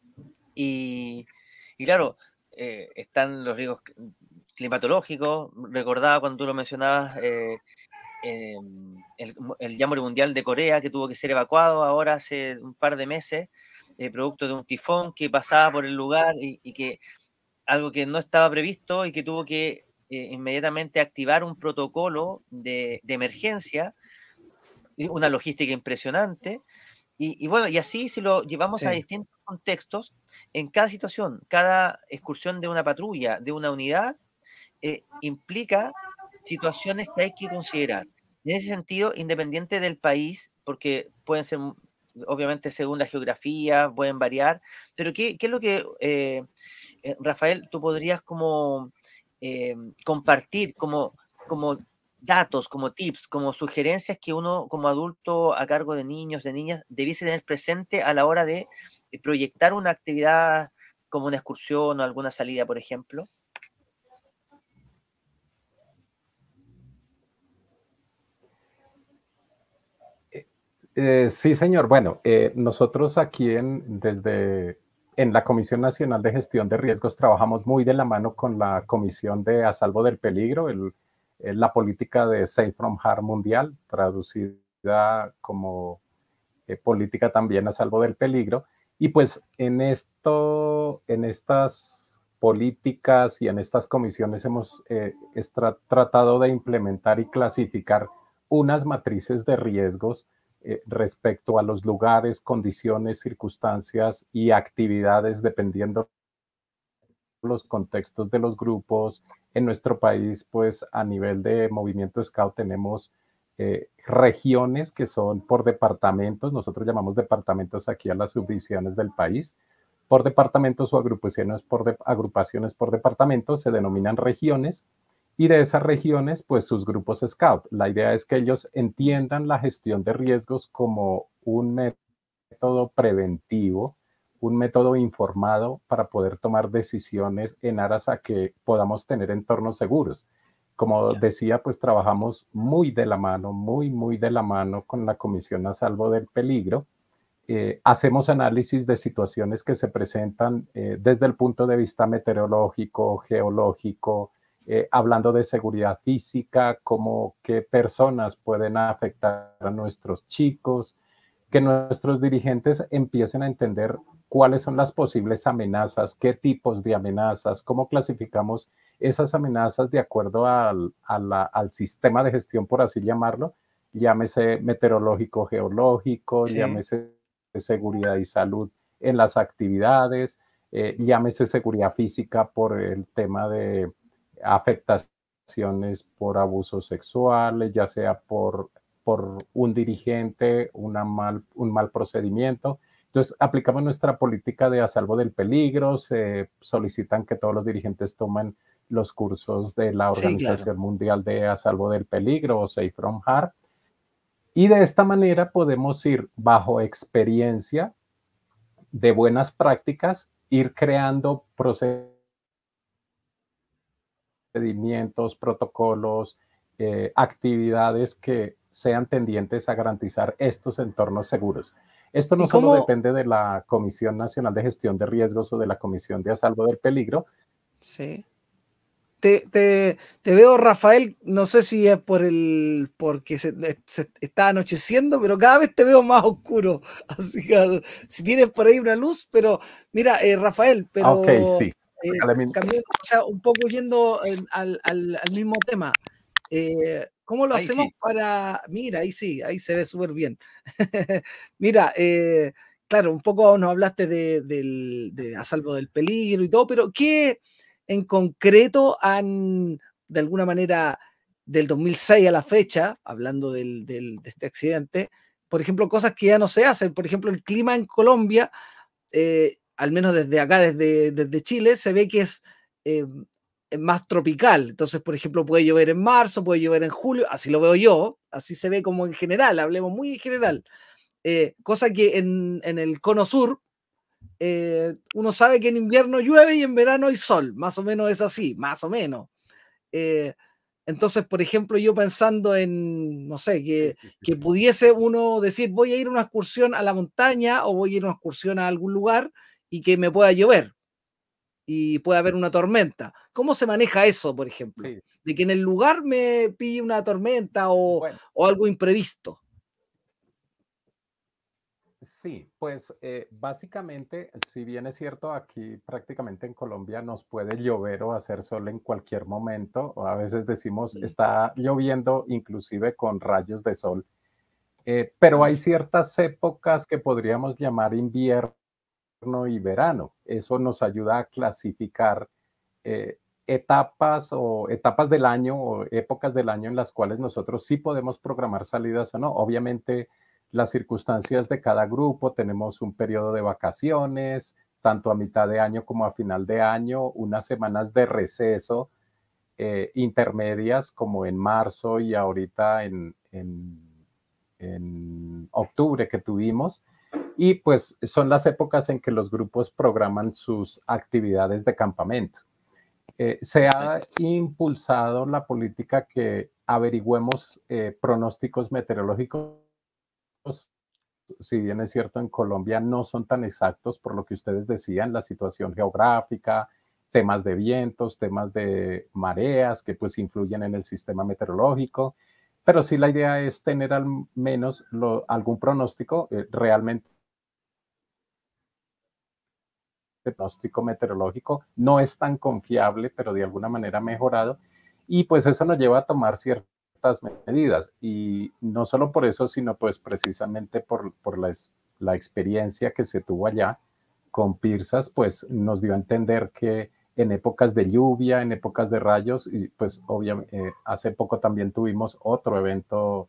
y, y claro, eh, están los riesgos climatológicos. Recordaba cuando tú lo mencionabas, eh, eh, el, el Jamboree Mundial de Corea, que tuvo que ser evacuado ahora hace un par de meses, eh, producto de un tifón que pasaba por el lugar y, y que algo que no estaba previsto y que tuvo que Eh, inmediatamente activar un protocolo de, de emergencia, una logística impresionante, y, y bueno, y así si lo llevamos sí. a distintos contextos, en cada situación, cada excursión de una patrulla, de una unidad, eh, implica situaciones que hay que considerar. En ese sentido, independiente del país, porque pueden ser, obviamente, según la geografía, pueden variar, pero ¿qué, qué es lo que, eh, eh, Rafael, tú podrías como Eh, compartir como, como datos, como tips, como sugerencias que uno como adulto a cargo de niños, de niñas, debiese tener presente a la hora de proyectar una actividad como una excursión o alguna salida, por ejemplo? Eh, sí, señor. Bueno, eh, nosotros aquí en, desde en la Comisión Nacional de Gestión de Riesgos trabajamos muy de la mano con la Comisión de A Salvo del Peligro, el, el, la política de Safe from Harm mundial, traducida como eh, política también a salvo del peligro. Y pues en, esto, en estas políticas y en estas comisiones hemos eh, tratado de implementar y clasificar unas matrices de riesgos eh, respecto a los lugares, condiciones, circunstancias y actividades dependiendo los contextos de los grupos. En nuestro país, pues a nivel de movimiento Scout tenemos eh, regiones que son por departamentos, nosotros llamamos departamentos aquí a las subdivisiones del país, por departamentos o agrupaciones por, de, agrupaciones por departamentos se denominan regiones, y de esas regiones, pues sus grupos Scout. La idea es que ellos entiendan la gestión de riesgos como un método preventivo, un método informado para poder tomar decisiones en aras a que podamos tener entornos seguros. Como decía, pues trabajamos muy de la mano, muy, muy de la mano con la Comisión a Salvo del Peligro. Eh, hacemos análisis de situaciones que se presentan eh, desde el punto de vista meteorológico, geológico, eh, hablando de seguridad física, como qué personas pueden afectar a nuestros chicos, que nuestros dirigentes empiecen a entender cuáles son las posibles amenazas, qué tipos de amenazas, cómo clasificamos esas amenazas de acuerdo al, a la, al sistema de gestión, por así llamarlo, llámese meteorológico, geológico, sí. Llámese seguridad y salud en las actividades, eh, llámese seguridad física por el tema de afectaciones por abusos sexuales, ya sea por, por un dirigente, una mal, un mal procedimiento. Entonces, aplicamos nuestra política de a salvo del peligro, se solicitan que todos los dirigentes tomen los cursos de la Organización sí, claro. Mundial de a salvo del peligro o Safe from Harm. Y de esta manera podemos ir bajo experiencia de buenas prácticas, ir creando procedimientos, protocolos, eh, actividades que sean tendientes a garantizar estos entornos seguros. Esto no solo depende de la Comisión Nacional de Gestión de Riesgos o de la Comisión de a Salvo del Peligro. Sí. Te, te, te veo, Rafael, no sé si es por el porque se, se está anocheciendo, pero cada vez te veo más oscuro. Así que si tienes por ahí una luz, pero mira, eh, Rafael, pero ok, sí. eh, cambiando, o sea, un poco yendo en, al, al, al mismo tema. Eh, ¿Cómo lo ahí hacemos sí. para...? Mira, ahí sí, ahí se ve súper bien. Mira, eh, claro, un poco nos hablaste de, de, de a salvo del peligro y todo, pero ¿qué en concreto han, de alguna manera, del dos mil seis a la fecha, hablando del, del, de este accidente, por ejemplo, cosas que ya no se hacen? Por ejemplo, el clima en Colombia, eh, al menos desde acá, desde, desde Chile, se ve que es... Eh, más tropical. Entonces, por ejemplo, puede llover en marzo, puede llover en julio, así lo veo yo, así se ve como en general, hablemos muy en general. Eh, cosa que en, en el cono sur, eh, uno sabe que en invierno llueve y en verano hay sol, más o menos es así, más o menos. Eh, entonces, por ejemplo, yo pensando en, no sé, que, que pudiese uno decir, voy a ir a una excursión a la montaña o voy a ir a una excursión a algún lugar y que me pueda llover y puede haber una tormenta. ¿Cómo se maneja eso, por ejemplo? Sí. De que en el lugar me pille una tormenta o, bueno. o algo imprevisto. Sí, pues eh, básicamente, si bien es cierto, aquí prácticamente en Colombia nos puede llover o hacer sol en cualquier momento, o a veces decimos sí. está lloviendo inclusive con rayos de sol, eh, pero hay ciertas épocas que podríamos llamar invierno y verano. Eso nos ayuda a clasificar eh, etapas o etapas del año o épocas del año en las cuales nosotros sí podemos programar salidas o no. Obviamente las circunstancias de cada grupo, tenemos un periodo de vacaciones, tanto a mitad de año como a final de año, unas semanas de receso eh, intermedias como en marzo y ahorita en, en, en octubre que tuvimos. Y pues son las épocas en que los grupos programan sus actividades de campamento. Eh, se ha impulsado la política que averigüemos eh, pronósticos meteorológicos si bien es cierto, en Colombia no son tan exactos por lo que ustedes decían, la situación geográfica, temas de vientos, temas de mareas que pues influyen en el sistema meteorológico, pero sí la idea es tener al menos lo, algún pronóstico eh, realmente. El pronóstico meteorológico no es tan confiable, pero de alguna manera mejorado, y pues eso nos lleva a tomar ciertas medidas, y no solo por eso, sino pues precisamente por, por la, la experiencia que se tuvo allá con PIRSAS, pues nos dio a entender que en épocas de lluvia, en épocas de rayos, y pues obviamente eh, hace poco también tuvimos otro evento,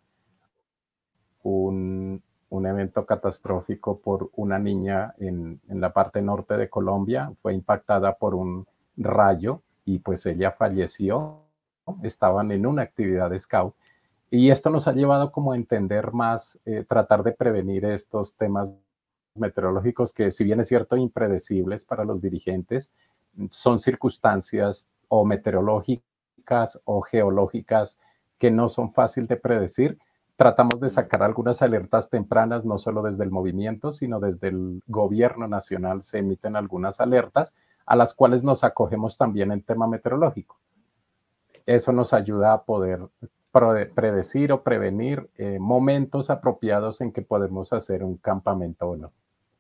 un, un evento catastrófico por una niña en, en la parte norte de Colombia, fue impactada por un rayo y pues ella falleció, estaban en una actividad de scout, y esto nos ha llevado como a entender más, eh, tratar de prevenir estos temas meteorológicos que, si bien es cierto, impredecibles para los dirigentes, son circunstancias o meteorológicas o geológicas que no son fáciles de predecir. Tratamos de sacar algunas alertas tempranas, no solo desde el movimiento, sino desde el gobierno nacional se emiten algunas alertas a las cuales nos acogemos también en tema meteorológico. Eso nos ayuda a poder predecir o prevenir eh, momentos apropiados en que podemos hacer un campamento o no.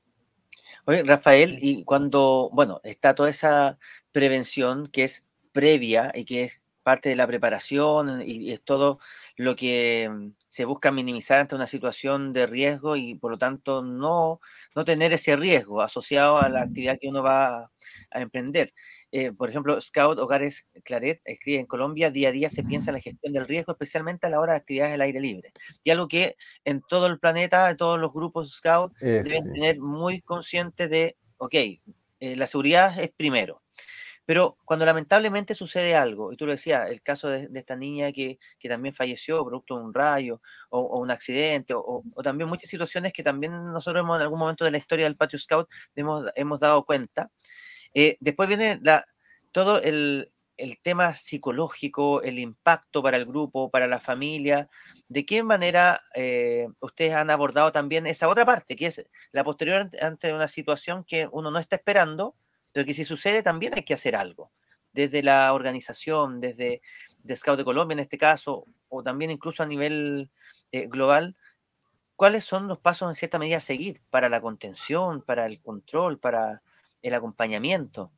Oye, Rafael, y cuando, bueno, está toda esa prevención que es previa y que es parte de la preparación y, y es todo lo que mm, se busca minimizar ante una situación de riesgo y por lo tanto no, no tener ese riesgo asociado a la actividad que uno va a emprender. Eh, por ejemplo, Scout Hogares Claret escribe: en Colombia día a día se piensa en la gestión del riesgo, especialmente a la hora de actividades al aire libre. Y algo que en todo el planeta, en todos los grupos Scout, Eh, deben sí. tener muy conscientes de, ok, eh, la seguridad es primero. Pero cuando lamentablemente sucede algo, y tú lo decías, el caso de, de esta niña que, que también falleció producto de un rayo o, o un accidente, o, o también muchas situaciones que también nosotros hemos, en algún momento de la historia del Patio Scout hemos, hemos dado cuenta. Eh, después viene la, todo el, el tema psicológico, el impacto para el grupo, para la familia. ¿De qué manera eh, ustedes han abordado también esa otra parte, que es la posterior ante una situación que uno no está esperando, pero que si sucede también hay que hacer algo? Desde la organización, desde de Scout de Colombia en este caso, o también incluso a nivel eh, global, ¿cuáles son los pasos en cierta medida a seguir para la contención, para el control, para el acompañamiento?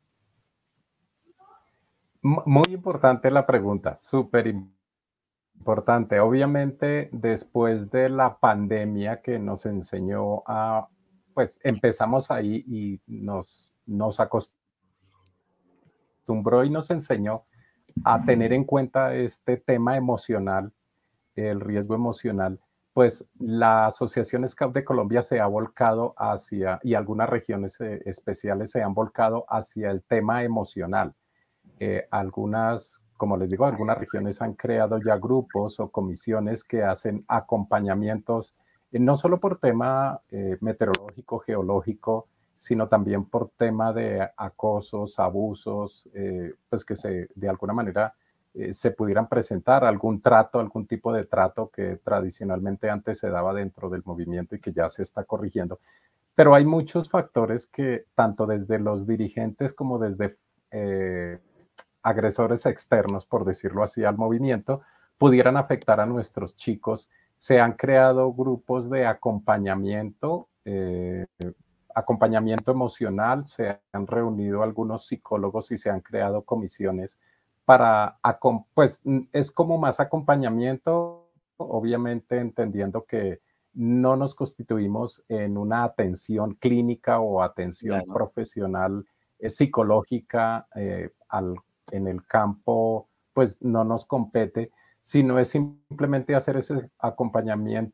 Muy importante la pregunta, súper importante. Obviamente, después de la pandemia que nos enseñó a, pues empezamos ahí y nos, nos acostumbró y nos enseñó a tener en cuenta este tema emocional, el riesgo emocional. Pues la Asociación Scout de Colombia se ha volcado hacia, y algunas regiones eh, especiales se han volcado hacia el tema emocional. Eh, algunas, como les digo, algunas regiones han creado ya grupos o comisiones que hacen acompañamientos, eh, no solo por tema eh, meteorológico, geológico, sino también por tema de acosos, abusos, eh, pues que se, de alguna manera eh, se pudieran presentar algún trato, algún tipo de trato que tradicionalmente antes se daba dentro del movimiento y que ya se está corrigiendo. Pero hay muchos factores que tanto desde los dirigentes como desde eh, agresores externos, por decirlo así, al movimiento, pudieran afectar a nuestros chicos. Se han creado grupos de acompañamiento, eh, acompañamiento emocional, se han reunido algunos psicólogos y se han creado comisiones para, pues es como más acompañamiento, obviamente entendiendo que no nos constituimos en una atención clínica o atención claro. profesional eh, psicológica eh, al en el campo, pues no nos compete, sino es simplemente hacer ese acompañamiento.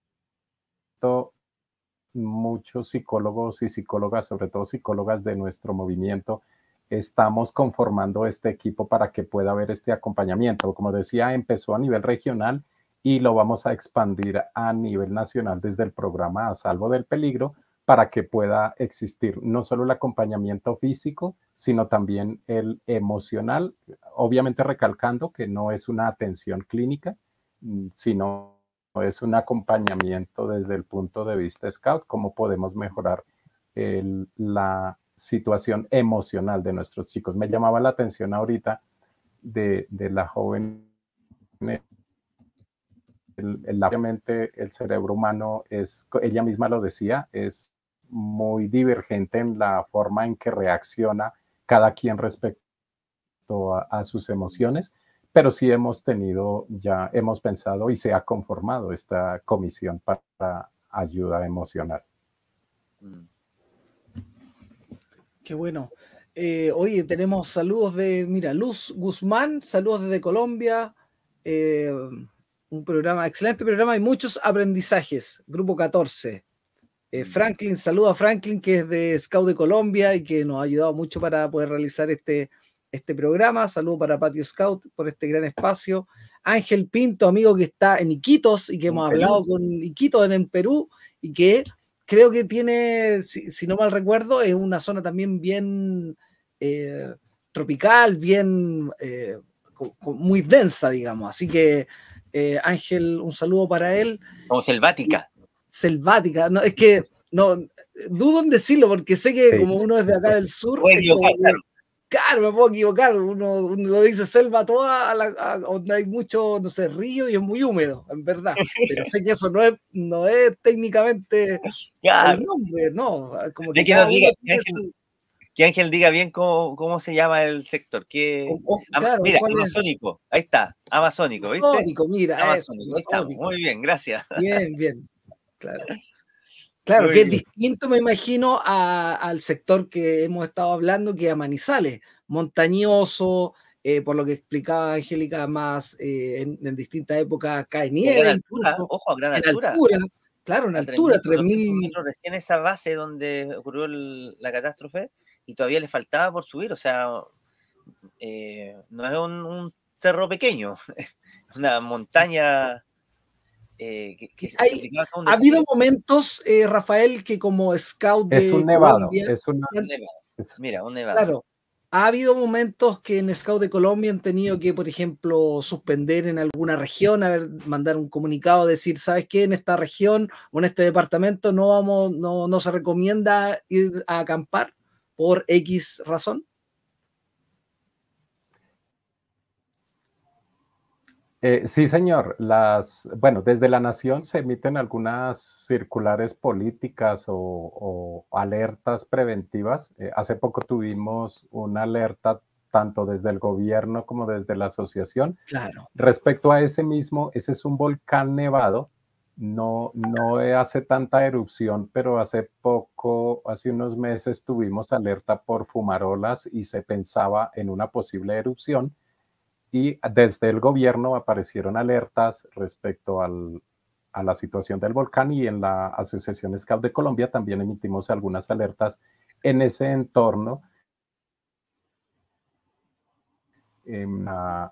Muchos psicólogos y psicólogas, sobre todo psicólogas de nuestro movimiento, estamos conformando este equipo para que pueda haber este acompañamiento. Como decía, empezó a nivel regional y lo vamos a expandir a nivel nacional desde el programa A Salvo del Peligro, para que pueda existir no solo el acompañamiento físico, sino también el emocional, obviamente recalcando que no es una atención clínica, sino es un acompañamiento desde el punto de vista Scout, cómo podemos mejorar el, la situación emocional de nuestros chicos. Me llamaba la atención ahorita de, de la joven, el, el, obviamente el cerebro humano es, ella misma lo decía, es muy divergente en la forma en que reacciona cada quien respecto a, a sus emociones, pero sí hemos tenido, ya hemos pensado y se ha conformado esta comisión para ayuda emocional. Qué bueno. Eh, oye, tenemos saludos de, mira, Luz Guzmán, saludos desde Colombia. Eh, un programa, excelente programa y muchos aprendizajes. Grupo catorce. Eh, Franklin, saludo a Franklin, que es de Scout de Colombia y que nos ha ayudado mucho para poder realizar este, este programa. Saludo para Patio Scout por este gran espacio. Ángel Pinto, amigo que está en Iquitos y que hemos Perú. hablado con Iquitos en el Perú y que creo que tiene, si, si no mal recuerdo, es una zona también bien eh, tropical, bien eh, con, con muy densa, digamos. Así que eh, Ángel, un saludo para él. Como selvática. Selvática, no, es que no dudo en decirlo porque sé que Sí. como uno es de acá del sur, Puedes es como equivocar, que, claro. claro, me puedo equivocar, uno, uno lo dice selva toda, a la, a, donde hay mucho, no sé, río y es muy húmedo, en verdad, pero sé que eso no es, no es técnicamente Claro. el nombre, no, como De que que cada nos diga, uno que tiene Ángel, su- que Ángel diga bien cómo, cómo se llama el sector. Que, o- o- Am- claro, mira, cuál es amazónico. Ahí está. Amazónico, ¿viste? amazónico, mira, eso, Amazónico. Ahí estamos. amazónico, Muy bien, gracias. bien, bien, claro. Claro, Muy que es bien. distinto, me imagino, a- al sector que hemos estado hablando, que a Manizales, montañoso, eh, por lo que explicaba Angélica, más eh, en, en distintas épocas cae A nieve, gran altura, incluso ojo, a gran en altura. altura, claro, en A altura, tres mil tres cuatrocientos mil, metros recién esa base donde ocurrió el- la catástrofe y todavía le faltaba por subir. O sea, eh, no es un, un cerro pequeño, es una montaña eh, que, que se hay, implicaba todo un ha habido desafío. momentos, eh, Rafael, que como scout Es de un nevado, Colombia, es una, Un nevado. es- Mira, un nevado. claro, ha habido momentos que en Scout de Colombia han tenido que, por ejemplo, suspender en alguna región, a ver, mandar un comunicado, decir, ¿sabes qué? En esta región o en este departamento no vamos, no, no se recomienda ir a acampar por X razón. Eh, sí, señor. Las, bueno, desde la Nación se emiten algunas circulares políticas o, o alertas preventivas. Eh, hace poco tuvimos una alerta tanto desde el gobierno como desde la asociación. Claro. Respecto a ese mismo, ese es un volcán nevado. No, no hace tanta erupción, pero hace poco, hace unos meses tuvimos alerta por fumarolas y se pensaba en una posible erupción. Y desde el gobierno aparecieron alertas respecto al, a la situación del volcán y en la Asociación Scout de Colombia también emitimos algunas alertas en ese entorno. En, a,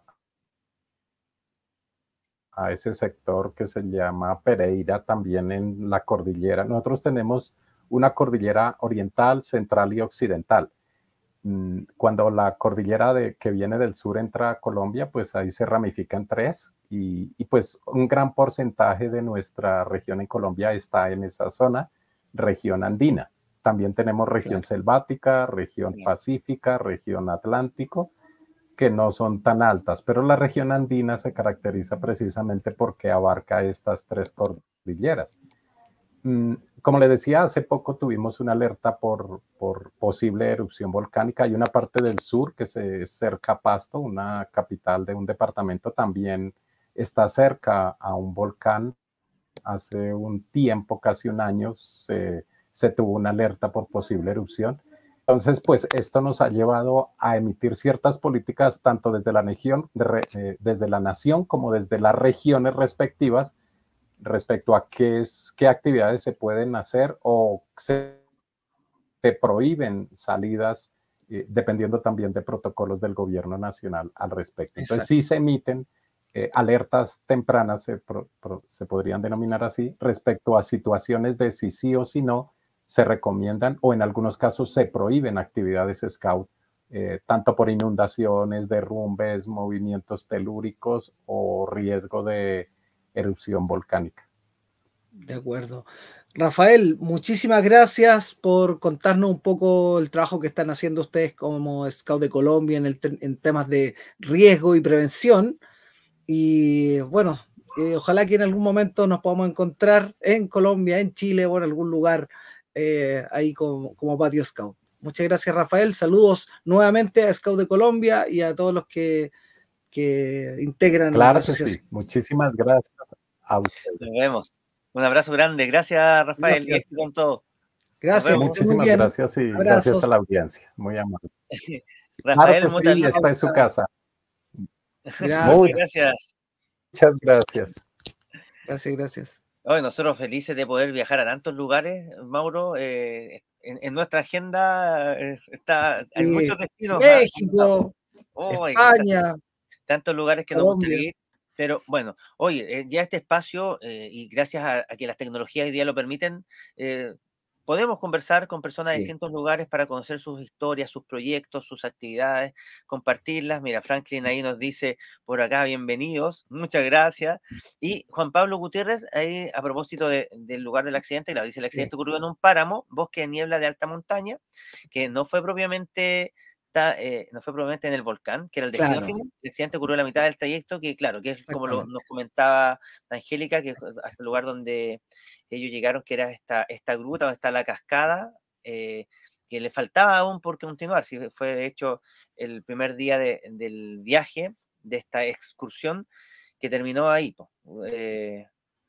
a ese sector que se llama Pereira, también en la cordillera. Nosotros tenemos una cordillera oriental, central y occidental. Cuando la cordillera de, que viene del sur entra a Colombia, pues ahí se ramifica en tres y, y pues un gran porcentaje de nuestra región en Colombia está en esa zona, región andina. También tenemos región claro. selvática, región sí. pacífica, región atlántico, que no son tan altas, pero la región andina se caracteriza precisamente porque abarca estas tres cordilleras. Como le decía, hace poco tuvimos una alerta por, por posible erupción volcánica. Hay una parte del sur que es cerca a Pasto, una capital de un departamento, también está cerca a un volcán. Hace un tiempo, casi un año, se, se tuvo una alerta por posible erupción. Entonces, pues esto nos ha llevado a emitir ciertas políticas tanto desde la, región, de, eh, desde la nación como desde las regiones respectivas respecto a qué, es, qué actividades se pueden hacer o se, se prohíben salidas, eh, dependiendo también de protocolos del gobierno nacional al respecto. Entonces, Exacto. sí se emiten eh, alertas tempranas, se, pro, pro, se podrían denominar así, respecto a situaciones de si sí o si no se recomiendan o en algunos casos se prohíben actividades scout, eh, tanto por inundaciones, derrumbes, movimientos telúricos o riesgo de erupción volcánica. De acuerdo. Rafael, muchísimas gracias por contarnos un poco el trabajo que están haciendo ustedes como Scout de Colombia en, el te en temas de riesgo y prevención. Y bueno, eh, ojalá que en algún momento nos podamos encontrar en Colombia, en Chile o en algún lugar eh, ahí como, como Patio Scout. Muchas gracias, Rafael. Saludos nuevamente a Scout de Colombia y a todos los que, que integran claro la que asociación. sí. Muchísimas gracias a ustedes. Nos vemos. Un abrazo grande. Gracias, Rafael. Gracias. Y con todo. Gracias. Muchísimas gracias y Abrazos. gracias a la audiencia. Muy amable. Rafael claro que sí, está en su casa. Gracias. Muy, gracias. Muchas gracias. Gracias, gracias. Hoy nosotros felices de poder viajar a tantos lugares, Mauro. Eh, en, en nuestra agenda eh, está, sí. Hay muchos destinos. México, oh, España. Tantos, tantos lugares que Colombia. nos gustaría ir. Pero bueno, oye, eh, ya este espacio, eh, y gracias a, a que las tecnologías hoy día lo permiten, eh, podemos conversar con personas sí. de distintos lugares para conocer sus historias, sus proyectos, sus actividades, compartirlas. Mira, Franklin ahí nos dice por acá, bienvenidos, muchas gracias. Y Juan Pablo Gutiérrez, ahí a propósito de, del lugar del accidente, claro, dice, el accidente sí. ocurrió en un páramo, bosque de niebla de alta montaña, que no fue propiamente... Está, eh, no fue probablemente en el volcán, que era el destino claro. final. El accidente ocurrió en la mitad del trayecto, que claro, que es como lo, nos comentaba Angélica, que hasta el lugar donde ellos llegaron, que era esta, esta gruta, donde está la cascada, eh, que le faltaba aún por continuar. Sí, fue de hecho el primer día de, del viaje, de esta excursión, que terminó ahí, eh,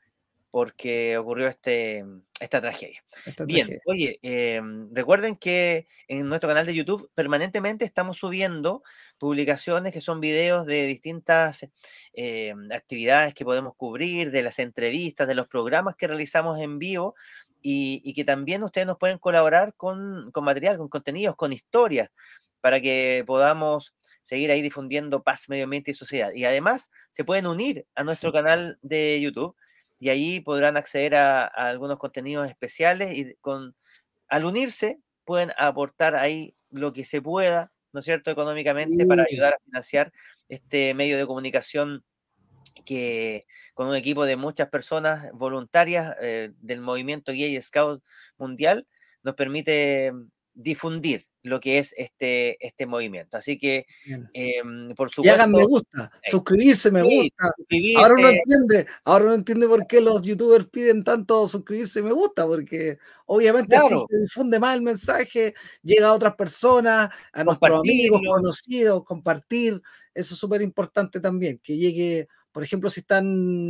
porque ocurrió este, esta tragedia. Esta Bien, tragedia. Oye, eh, recuerden que en nuestro canal de YouTube permanentemente estamos subiendo publicaciones que son videos de distintas eh, actividades que podemos cubrir, de las entrevistas, de los programas que realizamos en vivo y, y que también ustedes nos pueden colaborar con, con material, con contenidos, con historias, para que podamos seguir ahí difundiendo paz, medio ambiente y sociedad. Y además se pueden unir a nuestro sí. canal de YouTube y ahí podrán acceder a, a algunos contenidos especiales y con, al unirse pueden aportar ahí lo que se pueda, ¿no es cierto?, económicamente sí. para ayudar a financiar este medio de comunicación que con un equipo de muchas personas voluntarias eh, del movimiento Gay Scout Mundial nos permite difundir lo que es este, este movimiento. Así que, eh, por supuesto... Y hagan me gusta, eh, suscribirse me sí, gusta. Suscribirse. Ahora uno entiende, ahora uno entiende por qué los youtubers piden tanto suscribirse me gusta, porque obviamente claro. así se difunde más el mensaje, llega a otras personas, a nuestros amigos, conocidos, compartir. Eso es súper importante también, que llegue, por ejemplo, si están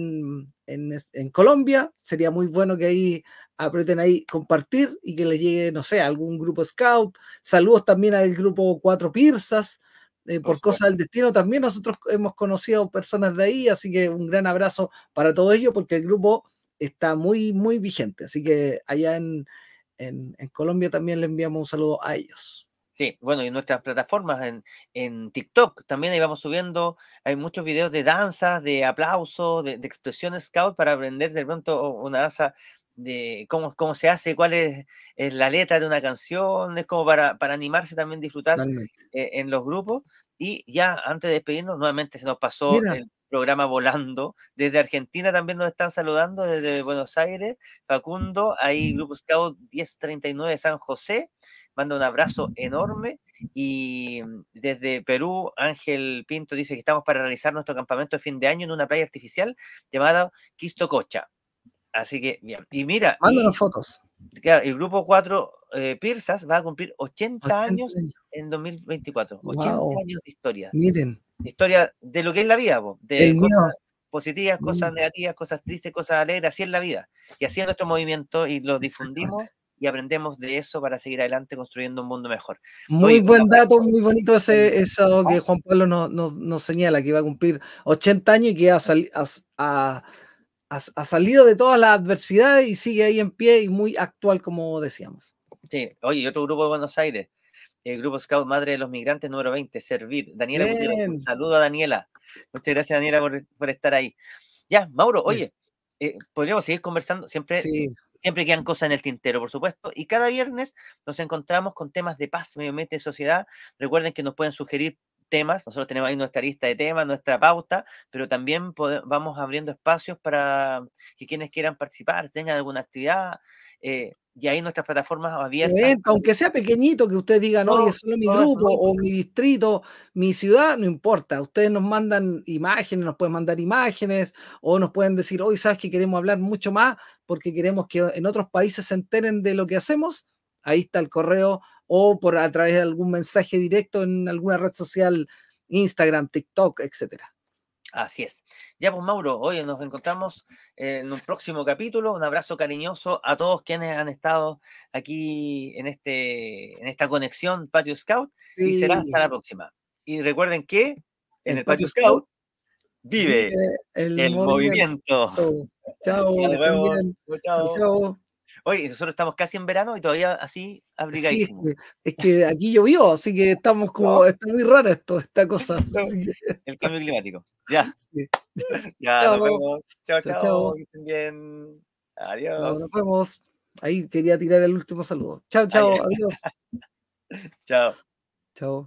en, en Colombia, sería muy bueno que ahí aprieten ahí compartir y que les llegue, no sé, algún grupo scout. Saludos también al grupo Cuatro Pirsas, eh, por, por cosas del destino. También nosotros hemos conocido personas de ahí, así que un gran abrazo para todo ello, porque el grupo está muy, muy vigente. Así que allá en, en, en Colombia también le enviamos un saludo a ellos. Sí, bueno, y en nuestras plataformas, en, en TikTok también ahí vamos subiendo, hay muchos videos de danza, de aplausos, de, de expresiones scout para aprender de pronto una danza de cómo, cómo se hace, cuál es, es la letra de una canción, es como para, para animarse también, disfrutar eh, en los grupos. Y ya antes de despedirnos, nuevamente se nos pasó Mira. el programa volando. Desde Argentina también nos están saludando, desde Buenos Aires, Facundo, ahí Grupo Scout diez treinta y nueve San José, manda un abrazo enorme. Y desde Perú, Ángel Pinto dice que estamos para realizar nuestro campamento de fin de año en una playa artificial llamada Quistococha. Así que, bien. Y mira. Mándanos fotos. Claro, el grupo cuatro eh, Pirsas va a cumplir ochenta años en dos mil veinticuatro. Wow. ochenta años de historia. Miren. Historia de lo que es la vida, po, de el cosas mío. positivas, cosas mm. negativas, cosas tristes, cosas alegres. Así es la vida. Y así es nuestro movimiento y lo difundimos y aprendemos de eso para seguir adelante construyendo un mundo mejor. Muy Oye, buen dato, muy bonito ese, eso que Juan Pablo nos, nos, nos señala, que va a cumplir ochenta años y que ha, sali, a, a, ha salido de todas las adversidades y sigue ahí en pie y muy actual, como decíamos. Sí, oye, y otro grupo de Buenos Aires, el Grupo Scout Madre de los Migrantes número veinte, Servir. Daniela Gutiérrez, un saludo a Daniela. Muchas gracias, Daniela, por, por estar ahí. Ya, Mauro, oye, eh, podríamos seguir conversando, siempre, sí. siempre quedan cosas en el tintero, por supuesto, y cada viernes nos encontramos con temas de paz, medio ambiente y sociedad. Recuerden que nos pueden sugerir temas. Nosotros tenemos ahí nuestra lista de temas, nuestra pauta, pero también vamos abriendo espacios para que quienes quieran participar, tengan alguna actividad, eh, y ahí nuestras plataformas abiertas. Evento, aunque sea pequeñito, que ustedes digan, No, oye, es solo mi no, grupo, no. o mi distrito, mi ciudad, no importa. Ustedes nos mandan imágenes, nos pueden mandar imágenes, o nos pueden decir, hoy sabes que queremos hablar mucho más, porque queremos que en otros países se enteren de lo que hacemos. Ahí está el correo, o por a través de algún mensaje directo en alguna red social, Instagram, TikTok, etcétera. Así es. Ya pues, Mauro, hoy nos encontramos en un próximo capítulo. Un abrazo cariñoso a todos quienes han estado aquí en, este, en esta conexión Patio Scout, sí. Y será hasta la próxima. Y recuerden que en el, el Patio, Patio Scout, Scout vive, vive el, el movimiento. movimiento. Chao. Nos vemos. Chao, chao. chao. Oye, nosotros estamos casi en verano y todavía así abrigadísimos. Sí, es, que, es que aquí llovió, así que estamos como, no. Está muy rara esto, esta cosa. Así que... El cambio climático. Ya. Sí. Ya, chao. Nos vemos. Chao, chao. chao. Que estén bien. Adiós. Chao, nos vemos. Ahí quería tirar el último saludo. Chao, chao. Ay, adiós. Chao. Chao.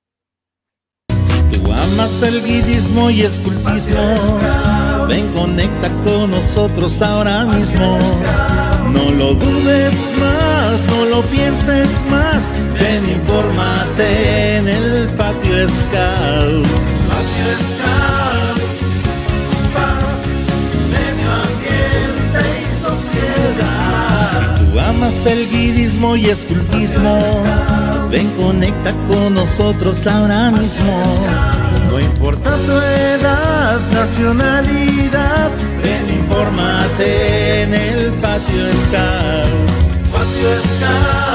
Tú amas el guidismo y escultismo. Ven, conecta con nosotros ahora mismo. No lo dudes más, no lo pienses más. Ven, infórmate en el Patio Scout. Patio Scout. Paz, medio ambiente y sociedad. Si tú amas el guidismo y escultismo, ven, conecta con nosotros ahora mismo. No importa tu edad, nacionalidad, ven, infórmate en el Patio Scout. Patio Scout.